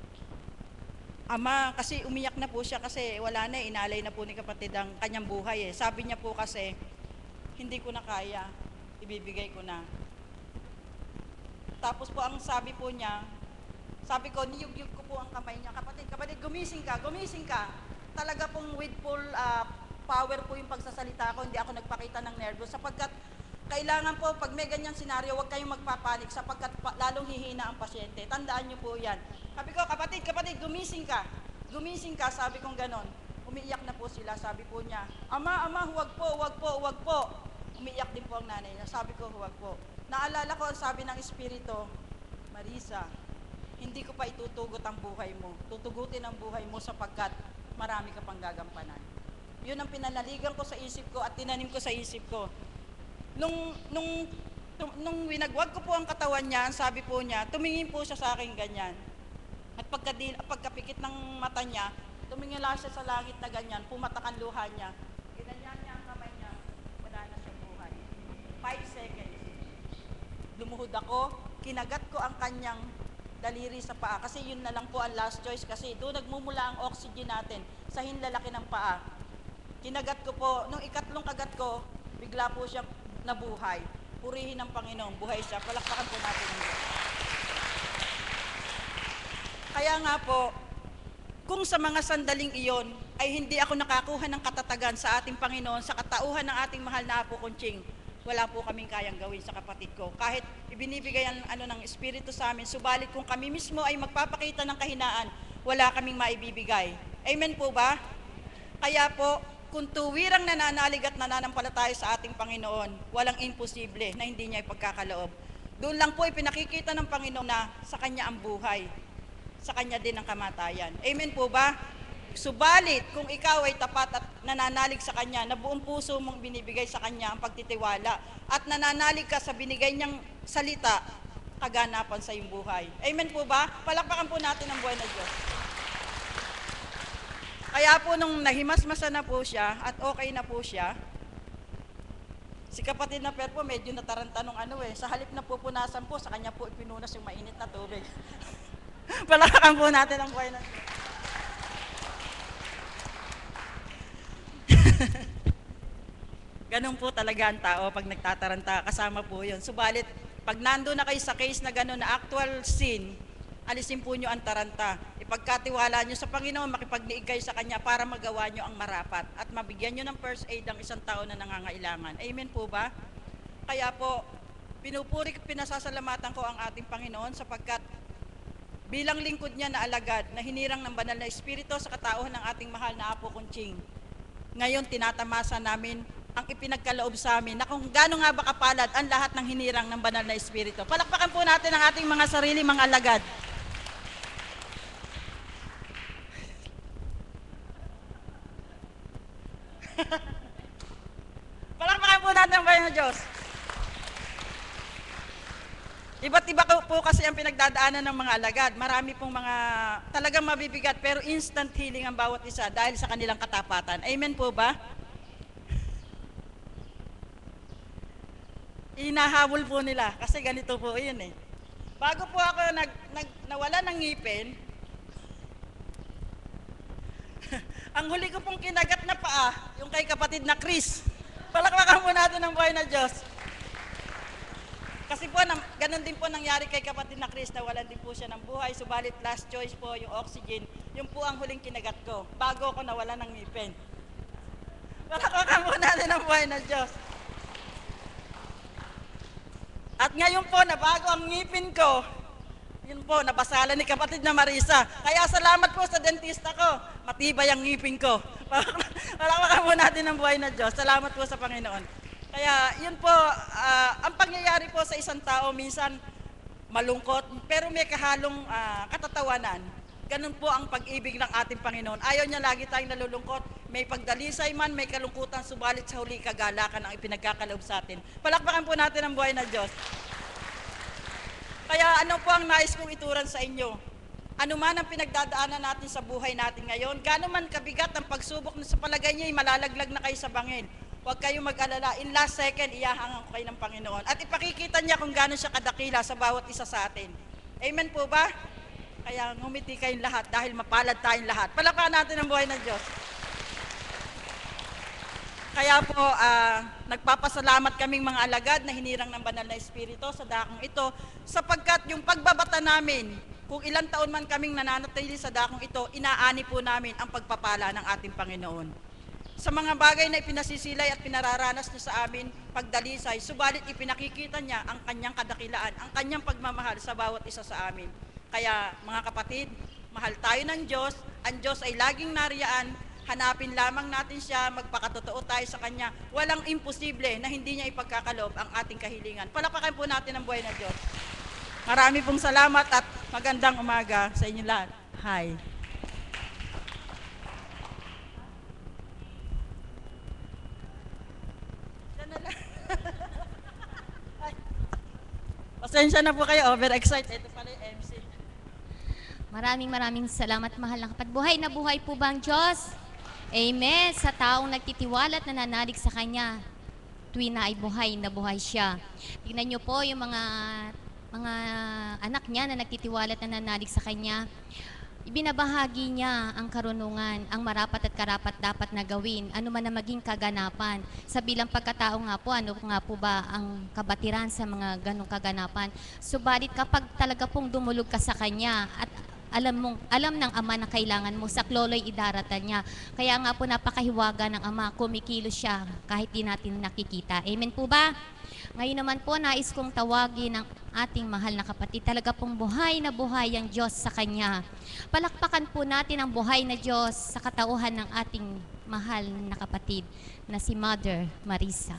Ama, kasi umiyak na po siya kasi wala na, inalay na po ni kapatid ang kanyang buhay eh. Sabi niya po kasi, hindi ko na kaya, ibibigay ko na. Tapos po ang sabi po niya, sabi ko, niyug-yug ko po ang kamay niya, kapatid, kapatid, gumising ka, gumising ka. Talaga pong with full uh, power po yung pagsasalita ko, hindi ako nagpakita ng nervous sapagkat kailangan po pag may ganyang senaryo, huwag kayong magpapanik sapagkat pa, lalong hihina ang pasyente. Tandaan niyo po yan. Sabi ko, kapatid, kapatid, gumising ka. Gumising ka, sabi kong ganon. Umiiyak na po sila, sabi po niya, Ama, ama, huwag po, huwag po, huwag po. Umiiyak din po ang nanay niya, sabi ko, huwag po. Naalala ko ang sabi ng Espiritu, Marisa, hindi ko pa itutugot ang buhay mo. Tutugutin ang buhay mo sapagkat marami ka pang gagampanan. Yun ang pinanaligan ko sa isip ko at tinanim ko sa isip ko. Nung, nung, nung winagwag ko po ang katawan niya, sabi po niya, tumingin po siya sa akin ganyan. At pagkadil, pagkapikit ng mata niya, tumingin lang siya sa langit na ganyan, pumatak ang luha niya. Ginanyan niya ang kamay niya, wala na siya buhay. Five seconds. Lumuhod ako, kinagat ko ang kanyang daliri sa paa kasi yun na lang po ang last choice kasi doon nagmumula ang oxygen natin sa hinlalaki ng paa. Kinagat ko po, nung ikatlong kagat ko, bigla po siyang nabuhay. purihin ng Panginoon, buhay siya. Palakpakan po natin ang Diyos. Kaya nga po, kung sa mga sandaling iyon ay hindi ako nakakuha ng katatagan sa ating Panginoon, sa katauhan ng ating mahal na Apo Kunching, wala po kaming kayang gawin sa kapatid ko. Kahit ibinibigay ang ano ng Espiritu sa amin, subalit kung kami mismo ay magpapakita ng kahinaan, wala kaming maibibigay. Amen po ba? Kaya po, kung tuwirang nananalig at nananampalataya sa ating Panginoon, walang imposible na hindi niya ipagkakaloob. Doon lang po ipinakikita ng Panginoon na sa Kanya ang buhay, sa Kanya din ang kamatayan. Amen po ba? Subalit, kung ikaw ay tapat at nananalig sa Kanya, na buong puso mong binibigay sa Kanya ang pagtitiwala, at nananalig ka sa binigay niyang salita, kaganapan sa iyong buhay. Amen po ba? Palakpakan po natin ang buhay na Diyos. Kaya po nung nahimasmasa na po siya at okay na po siya, si kapatid na Per po medyo nataranta nung ano eh, sa halip na pupunasan po, sa kanya po ipinunas yung mainit na tubig. Palakpakan po natin ang buhay na Diyos. Ganun po talaga ang tao pag nagtataranta, kasama po yun. Subalit, pag nando na kayo sa case na ganun na actual sin, alisin po nyo ang taranta. Ipagkatiwala nyo sa Panginoon, makipagniig kayo sa Kanya para magawa nyo ang marapat at mabigyan nyo ng first aid ang isang tao na nangangailangan. Amen po ba? Kaya po, pinupuri, pinasasalamatan ko ang ating Panginoon sapagkat bilang lingkod niya na alagad na hinirang ng banal na Espiritu sa katauhan ng ating mahal na Apo Kunching, ngayon tinatamasa namin ang ipinagkaloob sa amin na kung gaano nga ba kapalad ang lahat ng hinirang ng banal na Espiritu. Palakpakan po natin ang ating mga sarili, mga alagad. Palakpakan po natin ang bayan ng Diyos. Iba't iba po kasi ang pinagdadaanan ng mga alagad. Marami pong mga talagang mabibigat pero instant healing ang bawat isa dahil sa kanilang katapatan. Amen po ba? Inahabol po nila kasi ganito po yun eh. Bago po ako nag, nag, nawala ng ngipin, ang huli ko pong kinagat na paa, yung kay kapatid na Chris. Palakpakan po natin ang buhay na Diyos. Kasi po, na, ganun din po nangyari kay kapatid na Chris, nawalan din po siya ng buhay, subalit last choice po, yung oxygen, yung po ang huling kinagat ko, bago ako nawala ng ngipin. Palakpakan po natin ang buhay na Diyos. At ngayon po, nabago ang ngipin ko. Yun po, nabasalan ni kapatid na Marisa. Kaya salamat po sa dentista ko. Matibay ang ngipin ko. Palakpakan po natin ang buhay na Diyos. Salamat po sa Panginoon. Kaya yun po, uh, ang pangyayari po sa isang tao, minsan malungkot, pero may kahalong uh, katatawanan. Ganun po ang pag-ibig ng ating Panginoon. Ayaw niya lagi tayong nalulungkot. May pagdalisay man, may kalungkutan, subalit sa huli kagalakan ang ipinagkakaloob sa atin. Palakpakan po natin ang buhay na Diyos. Kaya ano po ang nais kong ituran sa inyo? Ano man ang pinagdadaanan natin sa buhay natin ngayon, gaano man kabigat ang pagsubok na sa palagay niya, malalaglag na kayo sa bangin. Huwag kayong mag-alala. In last second, iyahangan ko kayo ng Panginoon. At ipakikita niya kung gaano siya kadakila sa bawat isa sa atin. Amen po ba? Kaya ngumiti kayong lahat dahil mapalad tayong lahat. Palakpakan natin ang buhay ng Diyos. Kaya po, uh, nagpapasalamat kaming mga alagad na hinirang ng banal na Espiritu sa dakong ito, sapagkat yung pagbabata namin, kung ilang taon man kaming nananatili sa dakong ito, inaani po namin ang pagpapala ng ating Panginoon. Sa mga bagay na ipinasisilay at pinararanas niya sa amin, pagdalisay, subalit ipinakikita niya ang kanyang kadakilaan, ang kanyang pagmamahal sa bawat isa sa amin. Kaya mga kapatid, mahal tayo ng Diyos, ang Diyos ay laging nariyaan, hanapin lamang natin siya, magpakatotoo tayo sa Kanya. Walang imposible na hindi niya ipagkakaloob ang ating kahilingan. Palakpakan po natin ang buhay ng Diyos. Marami pong salamat at magandang umaga sa inyo lahat. Hi. Pasensya na po kayo, overexcited. Ito pala yung M C. Maraming maraming salamat, mahal na kapatid. Buhay na buhay po ba ang Diyos? Amen. Sa taong nagtitiwala at nananalig sa Kanya, tuwi na ay buhay na buhay siya. Tingnan niyo po yung mga mga anak niya na nagtitiwala at nananalig sa Kanya. Ibinabahagi niya ang karunungan, ang marapat at karapat dapat na gawin, ano man na maging kaganapan. Sa bilang pagkatao nga po, ano nga po ba ang kabatiran sa mga ganong kaganapan. Subalit kapag talaga pong dumulog ka sa Kanya at alam mong alam ng Ama na kailangan mo, saklolo'y idaratan niya. Kaya nga po napakahiwaga ng Ama, kumikilos siya kahit di natin nakikita. Amen po ba? Ngayon naman po, nais kong tawagin ang ating mahal na kapatid. Talaga pong buhay na buhay ang Diyos sa Kanya. Palakpakan po natin ang buhay na Diyos sa katauhan ng ating mahal na kapatid na si Mother Marisa.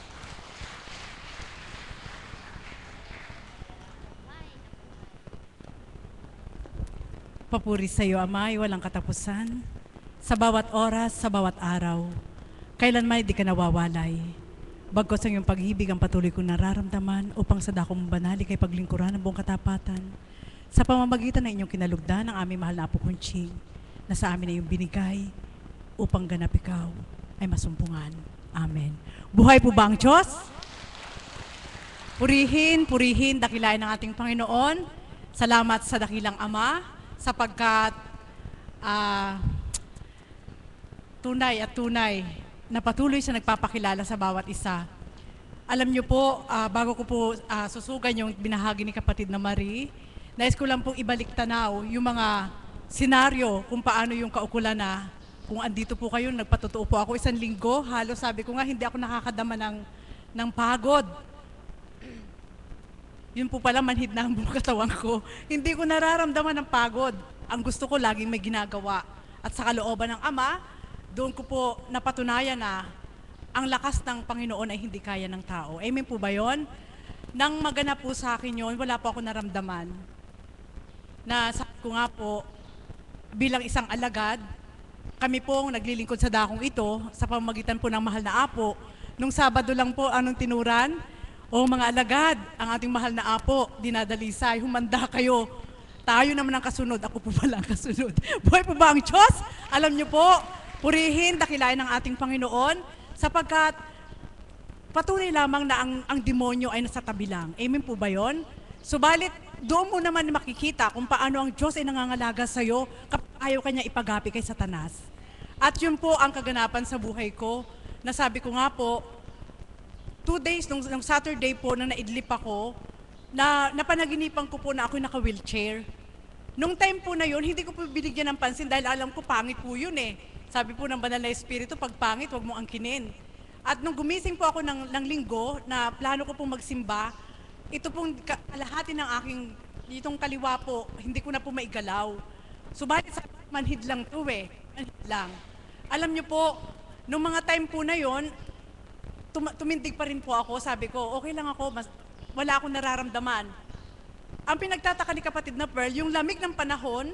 Papuri sa iyo, Ama, ay walang katapusan. Sa bawat oras, sa bawat araw, kailanman di ka nawawalay. Bagkos ang iyong pag-ibig ang patuloy kong nararamdaman upang sa dakong banali kay paglingkuran ng buong katapatan. Sa pamamagitan ng inyong kinalugdan ng aming mahal na Apo Kunching, na sa amin na iyong binigay upang ganap ikaw ay masumpungan. Amen. Buhay po ba ang Diyos? Purihin, purihin, dakilain ng ating Panginoon. Salamat sa dakilang Ama, sapagkat uh, tunay at tunay na patuloy siya nagpapakilala sa bawat isa. Alam niyo po, uh, bago ko po uh, susugan yung binahagi ni kapatid na Marie, nais ko lang pong ibalik tanaw yung mga senaryo kung paano yung kaukulan na kung andito po kayo, nagpatotoo po ako isang linggo, halos sabi ko nga hindi ako nakakadama ng, ng pagod. Yun po pala, manhid na ang buong katawan ko. Hindi ko nararamdaman ng pagod. Ang gusto ko, laging may ginagawa. At sa kalooban ng Ama, doon ko po napatunayan na ang lakas ng Panginoon ay hindi kaya ng tao. Amen po ba yun? Nang maganap po sa akin yun, wala po ako naramdaman. Na sabi ko nga po, bilang isang alagad, kami pong naglilingkod sa dakong ito, sa pamamagitan po ng mahal na Apo. Nung Sabado lang po, anong tinuran? O mga alagad, ang ating mahal na Apo, dinadalisay, humanda kayo. Tayo naman ang kasunod, ako po pala ang kasunod. Buhay po ba ang Diyos? Alam niyo po, purihin, dakilain ng ating Panginoon, sapagkat patuloy lamang na ang, ang demonyo ay nasa tabi lang. Amen po ba yun? Subalit, doon mo naman makikita kung paano ang Diyos ay nangangalaga sa iyo kapag ayaw kanya ipagapi kay Satanas. At yun po ang kaganapan sa buhay ko, na sabi ko nga po, two days, nung, nung Saturday po, na naidlip ako, na napanaginipan ko po na ako'y naka-wheelchair. Nung time po na yun, hindi ko po binigyan ng pansin dahil alam ko pangit po yun eh. Sabi po ng Banal na Espiritu, pag pangit, huwag mong angkinin. At nung gumising po ako ng, ng linggo, na plano ko pong magsimba, ito pong kalahati ng aking, itong kaliwa po, hindi ko na po maigalaw. Subalit sa manhid lang to eh, manhid lang. Alam niyo po, nung mga time po na yon, tum- tumindig pa rin po ako, sabi ko, okay lang ako, mas, wala akong nararamdaman. Ang pinagtataka ni kapatid na Pearl, yung lamig ng panahon,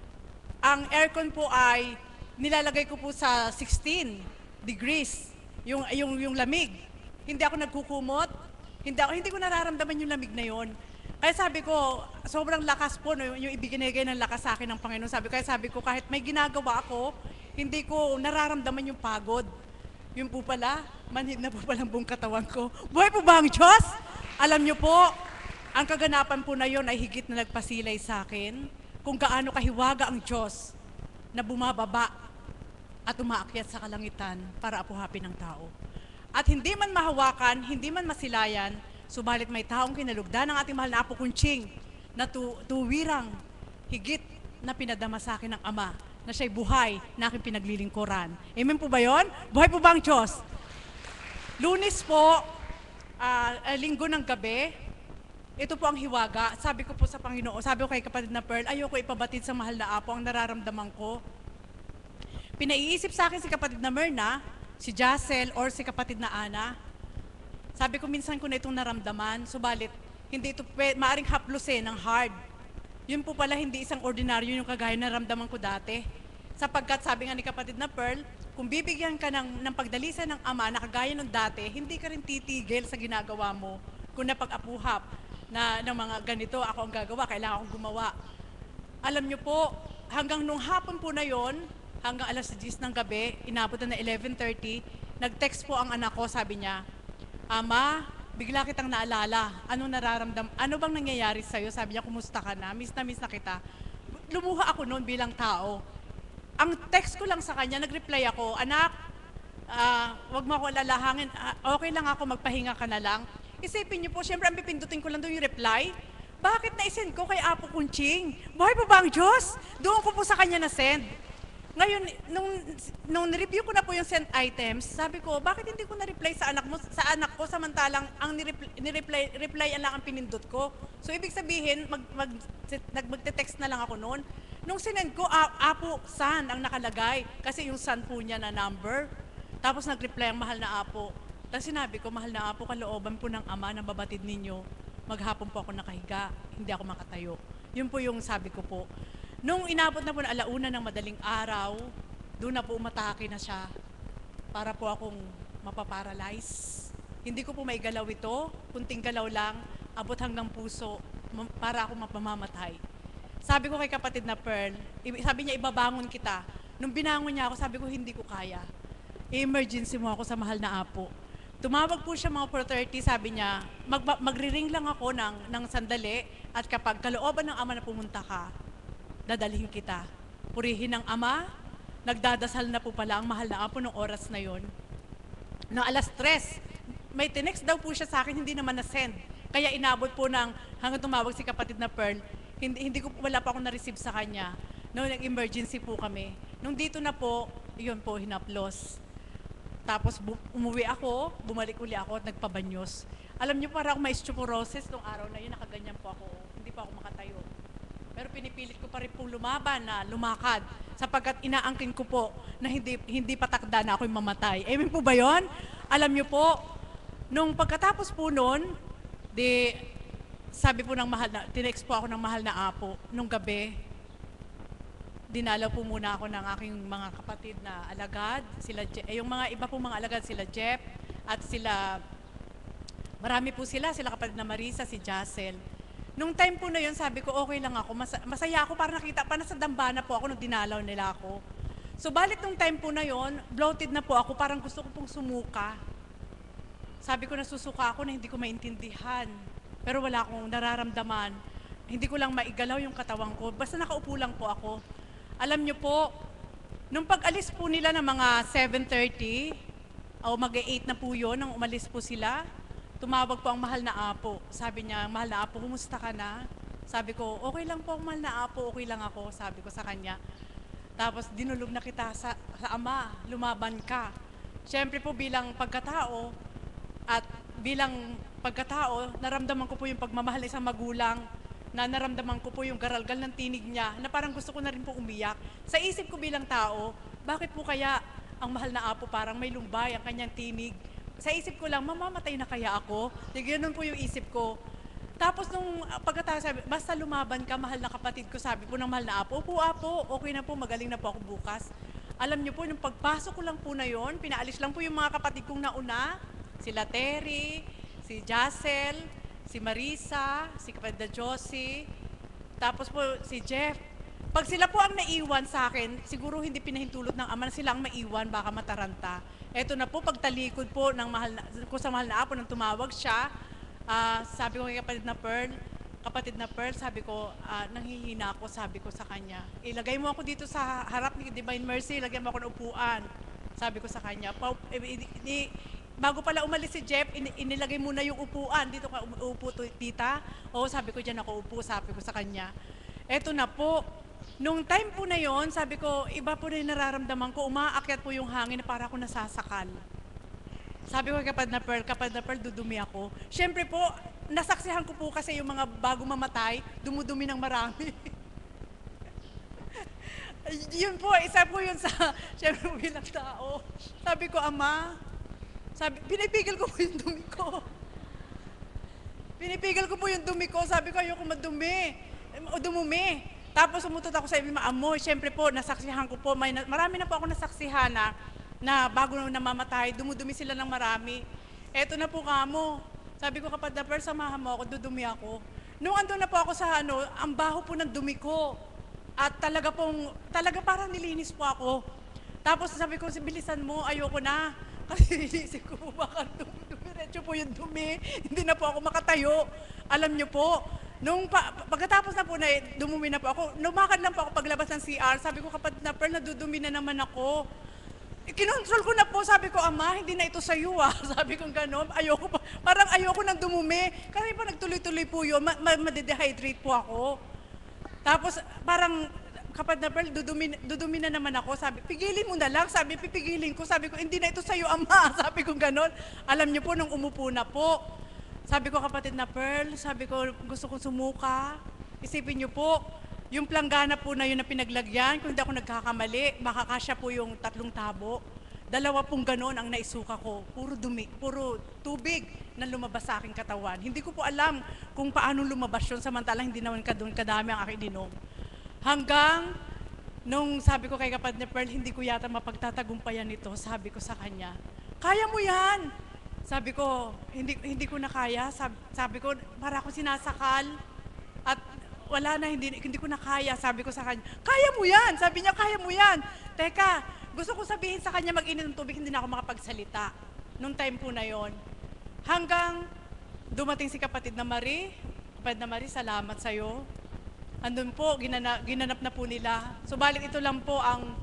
ang aircon po ay nilalagay ko po sa sixteen degrees, yung, yung, yung lamig. Hindi ako nagkukumot, hindi, ako, hindi ko nararamdaman yung lamig na yon. Kaya sabi ko, sobrang lakas po, no, yung ibinigay ng lakas sa akin ng Panginoon. Sabi, kaya sabi ko, kahit may ginagawa ako, hindi ko nararamdaman yung pagod. Yun po pala, manhid na po palang buong katawan ko. Buhay po ba ang Diyos? Alam niyo po, ang kaganapan po na yon ay higit na nagpasilay sa akin kung gaano kahiwaga ang Diyos na bumababa at umaakyat sa kalangitan para apuhapin ng tao. At hindi man mahawakan, hindi man masilayan, subalit may taong kinalugdan ng ating mahal na Apo Kunching na tu tuwirang higit na pinadama sa akin ng Ama na siya'y buhay na aking pinaglilingkuran. Amen po ba yun? Buhay po ba ang Diyos? Lunes po, uh, linggo ng gabi, ito po ang hiwaga. Sabi ko po sa Panginoon, sabi ko kay kapatid na Pearl, ayoko ipabatid sa mahal na Apo ang nararamdaman ko. Pinaiisip sa akin si kapatid na Myrna, si Jacel, or si kapatid na Ana. Sabi ko, minsan ko na itong naramdaman, subalit, hindi ito maaring haplusin ng hard. Yun po pala, hindi isang ordinaryo yung kagaya na naramdaman ko dati. Sapagkat sabi nga ni kapatid na Pearl, kung bibigyan ka ng, ng pagdalisan ng Ama na kagaya ng dati, hindi ka rin titigil sa ginagawa mo. Kung napag-apuhap na ng mga ganito, ako ang gagawa, kailangan akong gumawa. Alam nyo po, hanggang nung hapon po na yon, hanggang alas diyes ng gabi, inabot na na eleven thirty, nag-text po ang anak ko, sabi niya, Ama, bigla kitang naalala, anong nararamdam, ano bang nangyayari sa'yo? Sabi niya, kumusta ka na? Miss na miss na kita. lumuha ako noon bilang tao. Ang text ko lang sa kanya, nag-reply ako, anak, ah, wag mo ako alalahanin, ah, okay lang ako, magpahinga ka na lang. Isipin niyo po, syempre ang pipindutin ko lang doon yung reply. Bakit na-send ko kay Apo Kunching? Buhay pa ba ang Diyos? Doon ko po sa kanya na-send. Ngayon, nung, nung review ko na po yung sent items, sabi ko, bakit hindi ko na-reply sa anak mo, sa anak ko, samantalang ang nireply, nireply, reply lang ang pinindot ko. So, ibig sabihin, mag, mag, nag, magte-text na lang ako noon. Nung sinend ko, a, Apo San ang nakalagay, kasi yung San po niya na number. Tapos nag-reply ang mahal na Apo. Tapos sinabi ko, mahal na Apo, kalooban po ng Ama na babatid ninyo, maghapon po ako nakahiga, hindi ako makatayo. Yun po yung sabi ko po. Nung inabot na po na alauna ng madaling araw, doon na po umatake na siya para po akong mapaparalyze. Hindi ko po may galaw ito, kunting galaw lang, abot hanggang puso, para ako mapamamatay. Sabi ko kay kapatid na Pearl, sabi niya, ibabangon kita. Nung binangon niya ako, sabi ko, hindi ko kaya. I-emergency mo ako sa mahal na Apo. Tumawag po siya mga four thirty, sabi niya, mag magri-ring lang ako ng, ng sandali at kapag kalooban ng Ama na pumunta ka, dadalhin kita. Purihin ng Ama, nagdadasal na po pala ang mahal na Apo ng oras na yon. Na alas tres, may tinext daw po siya sa akin, hindi naman na-send. Kaya inabot po ng, hanggang tumawag si kapatid na Pearl, hindi, hindi ko, wala pa akong na-receive sa kanya. Noong nag-emergency po kami. Nung dito na po, yun po, hinaplos. Tapos bu- umuwi ako, bumalik uli ako at nagpabanyos. Alam niyo, para akong may osteoporosis nung araw na yun, nakaganyan po ako. Hindi pa ako makatayo. Pero pinipilit ko pa rin pong lumaban na lumakad sapagkat inaangkin ko po na hindi, hindi patakda na ako'y mamatay. Amen po ba yun? Alam niyo po, nung pagkatapos po nun, di, sabi po ng mahal na, tinext po ako ng mahal na Apo nung gabi. Dinalaw po muna ako ng aking mga kapatid na alagad, sila eh, yung mga iba po mga alagad, sila Jeff at sila, marami po sila, sila kapatid na Marisa, si Jacel. Nung time po na yun, sabi ko, okay lang ako, Mas, masaya ako para nakita, pa nasa dambana po ako nung dinalaw nila ako. So balik nung time po na yun, bloated na po ako, parang gusto ko pong sumuka. Sabi ko, nasusuka ako na hindi ko maintindihan, pero wala akong nararamdaman. Hindi ko lang maigalaw yung katawan ko, basta nakaupo lang po ako. Alam nyo po, nung pag-alis po nila ng mga seven thirty, o mag-eight na po yun, nang umalis po sila, tumawag po ang mahal na Apo. Sabi niya, mahal na Apo, kumusta ka na? Sabi ko, okay lang po, mahal na Apo, okay lang ako, sabi ko sa kanya. Tapos dinulog na kita sa, sa Ama, lumaban ka. Siyempre po bilang pagkatao, at bilang pagkatao, naramdaman ko po yung pagmamahal ng isang magulang, na naramdaman ko po yung garalgal ng tinig niya, na parang gusto ko na rin po umiyak. Sa isip ko bilang tao, bakit po kaya ang mahal na Apo parang may lumbay ang kanyang tinig? Sa isip ko lang, mamamatay na kaya ako? Ganun po yung isip ko. Tapos nung pagkatapos sabi, basta lumaban ka, mahal na kapatid ko, sabi po ng mahal na Apo, opo Apo, okay na po, magaling na po ako bukas. Alam niyo po, nung pagpasok ko lang po na yon, pinaalis lang po yung mga kapatid kong nauna, sila Terry, si Jacel, si Marisa, si kapatid na Josie, tapos po si Jeff. Pag sila po ang naiwan sa akin, siguro hindi pinahintulot ng Ama na sila ang maiwan, baka mataranta. Eto na po, pagtalikod po ng mahal na, ko sa mahal na Apo, nang tumawag siya, uh, sabi ko kay kapatid na Pearl, kapatid na Pearl, sabi ko, uh, nanghihina ako, sabi ko sa kanya, ilagay mo ako dito sa harap ni Divine Mercy, ilagay mo ako ng upuan. Sabi ko sa kanya, pa, eh, eh, bago pala umalis si Jeff, in, inilagay muna yung upuan, dito ka umuupo, tita. Oo, sabi ko, dyan ako upo, sabi ko sa kanya. Eto na po, nung time po na yon, sabi ko, iba po na yung nararamdaman ko, umaakyat po yung hangin na para ako nasasakal. Sabi ko kapag na Pearl, kapag na Pearl, dudumi ako. Siyempre po, nasaksihan ko po kasi yung mga bago mamatay, dumudumi ng marami. Yun po, isa po yun sa, siyempre po bilang tao. Sabi ko, Ama, sabi, pinipigil ko po yung dumi ko. Pinipigil ko po yung dumi ko, sabi ko, ayoko madumi, o dumumi. Tapos umutot ako sa ibang amoy. Siyempre po, nasaksihan ko po, may, marami na po ako nasaksihan na, na bago na namamatay, dumudumi sila ng marami. Eto na po kamo. Sabi ko, kapag na Pearl, samahan mo ako, dudumi ako. Nung andun na po ako sa ano, ang baho po ng dumi ko. At talaga pong, talaga parang nilinis po ako. Tapos sabi ko, bilisan mo, ayoko na. Kasi inisip ko, baka dumiretso po yung dumi. Hindi na po ako makatayo. Alam niyo po, Nung pa, pagkatapos na po na dumumi na po ako, lumakad lang po ako paglabas ng C R, sabi ko, kapatid na Pearl, nadudumi na naman ako. Kinontrol ko na po, sabi ko, Ama, hindi na ito sa'yo ah. Sabi ko gano'n, ayoko pa, parang ayoko nang dumumi. Kasi pa nagtuloy-tuloy po yun, ma- ma- madedehydrate po ako. Tapos parang, kapatid na Pearl, dudumi, dudumi na naman ako. Sabi, pigilin mo na lang. Sabi, pipigilin ko. Sabi ko, hindi na ito sa'yo, Ama. Sabi ko gano'n. Alam niyo po, nung umupo na po, sabi ko, kapatid na Pearl, sabi ko, gusto kong sumuka. Isipin niyo po, yung planggana po na yun na pinaglagyan, kung hindi ako nagkakamali, makakasya po yung tatlong tabo. Dalawa pong ganon ang naisuka ko. Puro dumi, puro tubig na lumabas sa aking katawan. Hindi ko po alam kung paano lumabas yun, samantalang hindi naman kadun kadami ang aking inom. Hanggang nung sabi ko kay kapatid ni Pearl, hindi ko yata mapagtatagumpayan ito, sabi ko sa kanya, kaya mo yan! Sabi ko, hindi, hindi ko na kaya. Sabi, sabi ko, para ako sinasakal. At wala na, hindi, hindi ko na kaya. Sabi ko sa kanya, kaya mo yan! Sabi niya, kaya mo yan! Teka, gusto ko sabihin sa kanya mag-init ng tubig, hindi na ako makapagsalita. Nung time po na yon. Hanggang dumating si kapatid na Marie. Kapatid na Marie, salamat sa'yo. Andun po, ginana, ginanap na po nila. Subalit ito lang po ang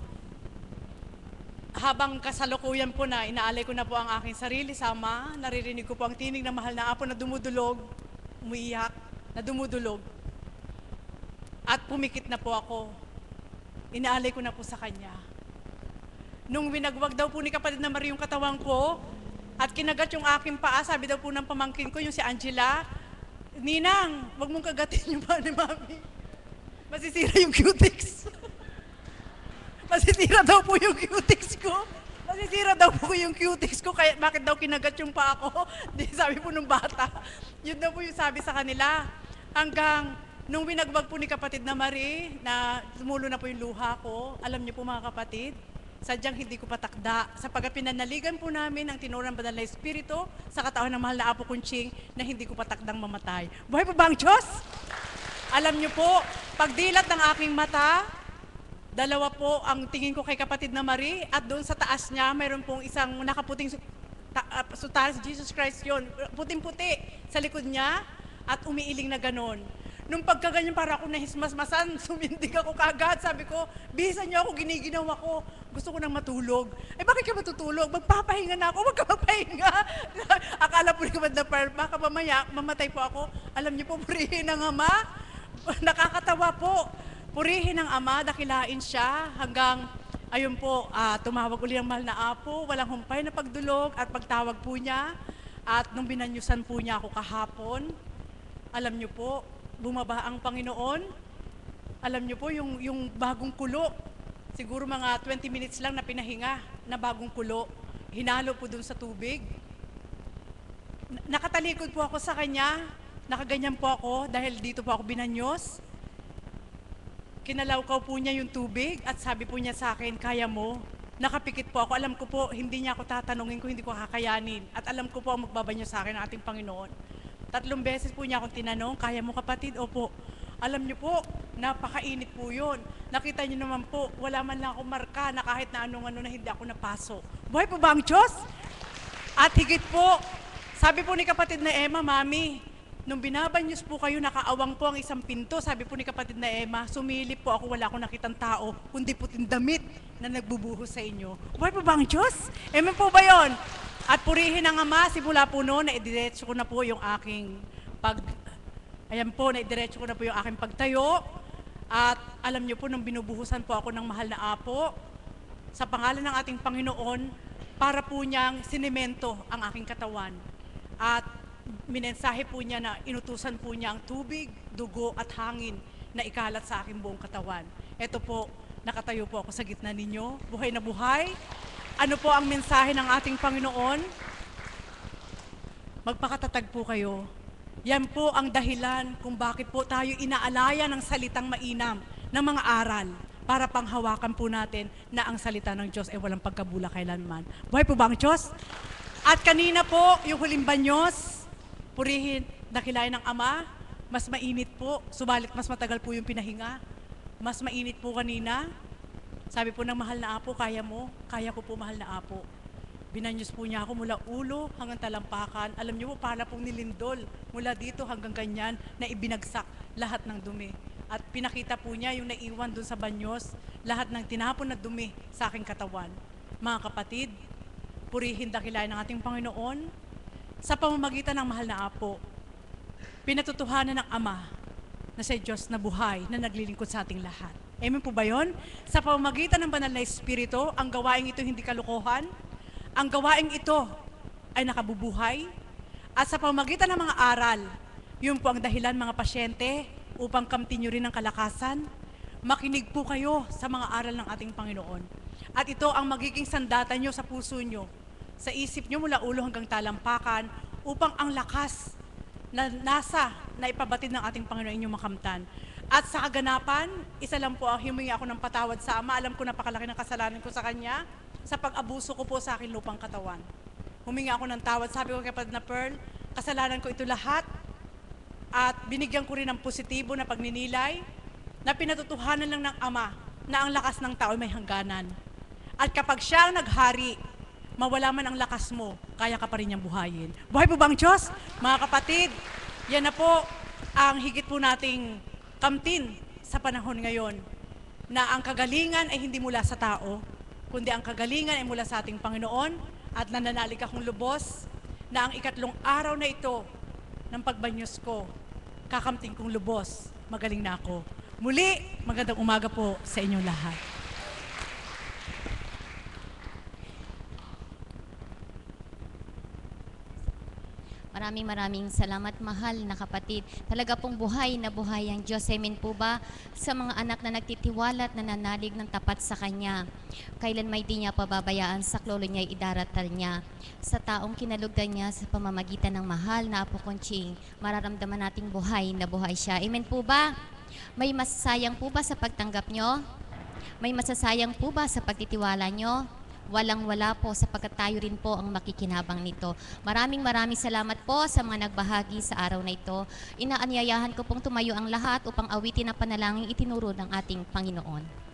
habang kasalukuyan po na inaalay ko na po ang aking sarili sama, naririnig ko po ang tinig ng mahal na apo na dumudulog, umiiyak, na dumudulog. At pumikit na po ako. Inaalay ko na po sa kanya. Nung winagwag daw po ni kapatid na Marie yung katawan ko, at kinagat yung aking paa, sabi daw po ng pamangkin ko, yung si Angela, Ninang, wag mong kagatin yung paa ni Mami. Masisira yung cutics. Masisira daw po yung cutics ko. Masisira daw po yung cutics ko, kaya bakit daw kinagat yung paa ko? Di, sabi po nung bata. Yun daw po yung sabi sa kanila. Hanggang nung winagwag po ni kapatid na Marie, na sumulo na po yung luha ko, alam niyo po mga kapatid, sadyang hindi ko patakda. Sapagkat pinanaligan po namin ang tinurang banal na Espiritu sa katawan ng mahal na Apo Kunching na hindi ko patakdang mamatay. Buhay pa ba ang Diyos? Alam niyo po, pagdilat ng aking mata, dalawa po ang tingin ko kay kapatid na Marie, at doon sa taas niya, mayroon pong isang nakaputing sutas, Jesus Christ yun, puting-puti sa likod niya, at umiiling na ganon. Nung pagkaganyan, para ako nahismasmasan, sumindig ako kagad. Sabi ko, bihisan niyo ako, giniginawa ko. Gusto ko nang matulog. Eh, bakit ka matutulog? Magpapahinga na ako. Huwag ka magpahinga. Akala po ni kapatid na Pearl, baka mamaya, mamatay po ako. Alam niyo po, purihin ng Ama. Nakakatawa po. Purihin ng Ama, dakilain siya. Hanggang, ayun po, uh, tumawag uli ang mahal na Apo. Walang humpay na pagdulog at pagtawag po niya. At nung binanyusan po niya ako kahapon, alam niyo po, bumaba ang Panginoon. Alam niyo po, yung, yung bagong kulo, siguro mga twenty minutes lang na pinahinga na bagong kulo, hinalo po dun sa tubig. Nakatalikod po ako sa kanya, nakaganyan po ako dahil dito po ako binanyos. Kinalawkaw po niya yung tubig at sabi po niya sa akin, kaya mo? Nakapikit po ako. Alam ko po, hindi niya ako tatanungin kung hindi ko kakayanin. At alam ko po ang magbabanyo sa akin ng ating Panginoon. Tatlong beses po niya akong tinanong, kaya mo kapatid? Opo. Alam niyo po, napakainit po yun. Nakita niyo naman po, wala man lang akong marka na kahit na anong-ano na hindi ako napaso. Buhay po ba ang Diyos? At higit po, sabi po ni kapatid na Emma, Mami, nung binabanyos po kayo, nakaawang po ang isang pinto. Sabi po ni kapatid na Emma, sumilip po ako, wala akong nakitang tao, kundi puting damit na nagbubuhos sa inyo. Buhay po ba ang Diyos? Amen po ba yun? At purihin ng Ama, simula po noon, naidiretso ko na po yung aking pag... Ayan po, naidiretso ko na po yung aking pagtayo. At alam niyo po, nung binubuhusan po ako ng mahal na Apo, sa pangalan ng ating Panginoon, para po niyang sinemento ang aking katawan. At minensahe po niya na inutusan po niya ang tubig, dugo at hangin na ikalat sa aking buong katawan. Ito po, nakatayo po ako sa gitna ninyo, buhay na buhay. Ano po ang mensahe ng ating Panginoon? Magpakatatag po kayo. Yan po ang dahilan kung bakit po tayo inaalaya ng salitang mainam, ng mga aral, para panghawakan po natin na ang salita ng Diyos ay walang pagkabula kailanman. Buhay po ba ang Diyos? At kanina po, yung huling banyos, purihin, dakilain ng Ama, mas mainit po, subalit mas matagal po yung pinahinga. Mas mainit po kanina. Sabi po ng mahal na Apo, kaya mo? Kaya ko po, mahal na Apo. Binanyos po niya ako mula ulo hanggang talampakan. Alam niyo po, para pong nilindol mula dito hanggang ganyan na ibinagsak lahat ng dumi. At pinakita po niya yung naiwan dun sa banyos, lahat ng tinapon na dumi sa aking katawan. Mga kapatid, purihin dakilain ng ating Panginoon sa pamamagitan ng mahal na apo. Pinatutuhanan ng Ama na si Diyos na buhay na naglilingkod sa ating lahat. Amen po ba yun? Sa pamamagitan ng banal na Espiritu, ang gawaing ito hindi kalokohan, ang gawaing ito ay nakabubuhay, at sa pamamagitan ng mga aral, yun po ang dahilan mga pasyente upang kamtin nyo rin ang kalakasan. Makinig po kayo sa mga aral ng ating Panginoon. At ito ang magiging sandata nyo sa puso nyo, sa isip nyo mula ulo hanggang talampakan, upang ang lakas na nasa, na ipabatid ng ating Panginoon inyong makamtan. At sa kaganapan, isa lang po ang humingi ako ng patawad sa Ama. Alam ko napakalaki ng kasalanan ko sa Kanya, sa pag-abuso ko po sa akin lupang katawan. Humingi ako ng tawad. Sabi ko kay Kapatid na Pearl, kasalanan ko ito lahat, at binigyan ko rin ng positibo na pagninilay, na pinatutuhanan lang ng Ama na ang lakas ng tao may hangganan. At kapag siya ang naghari, mawala man ang lakas mo, kaya ka pa rin niyang buhayin. Buhay po ba ang Diyos? Mga kapatid, yan na po ang higit po nating kamtin sa panahon ngayon, na ang kagalingan ay hindi mula sa tao, kundi ang kagalingan ay mula sa ating Panginoon, at nananalig akong lubos na ang ikatlong araw na ito ng pagbanyos ko, kakamting kong lubos, magaling na ako. Muli, magandang umaga po sa inyong lahat. Maraming maraming salamat, mahal na kapatid. Talaga pong buhay na buhay ang Diyos. Amen po ba? Sa mga anak na nagtitiwala at nananalig ng tapat sa Kanya, kailan may di niya pababayaan, sa klolo niya idaratal niya. Sa taong kinalugdan niya sa pamamagitan ng mahal na Apo Conching, mararamdaman nating buhay na buhay siya. Amen po ba? May masasayang po ba sa pagtanggap nyo? May masasayang po ba sa pagtitiwala nyo? Walang-wala po, sapagkat tayo rin po ang makikinabang nito. Maraming maraming salamat po sa mga nagbahagi sa araw na ito. Inaanyayahan ko pong tumayo ang lahat upang awitin ang panalangin itinuro ng ating Panginoon.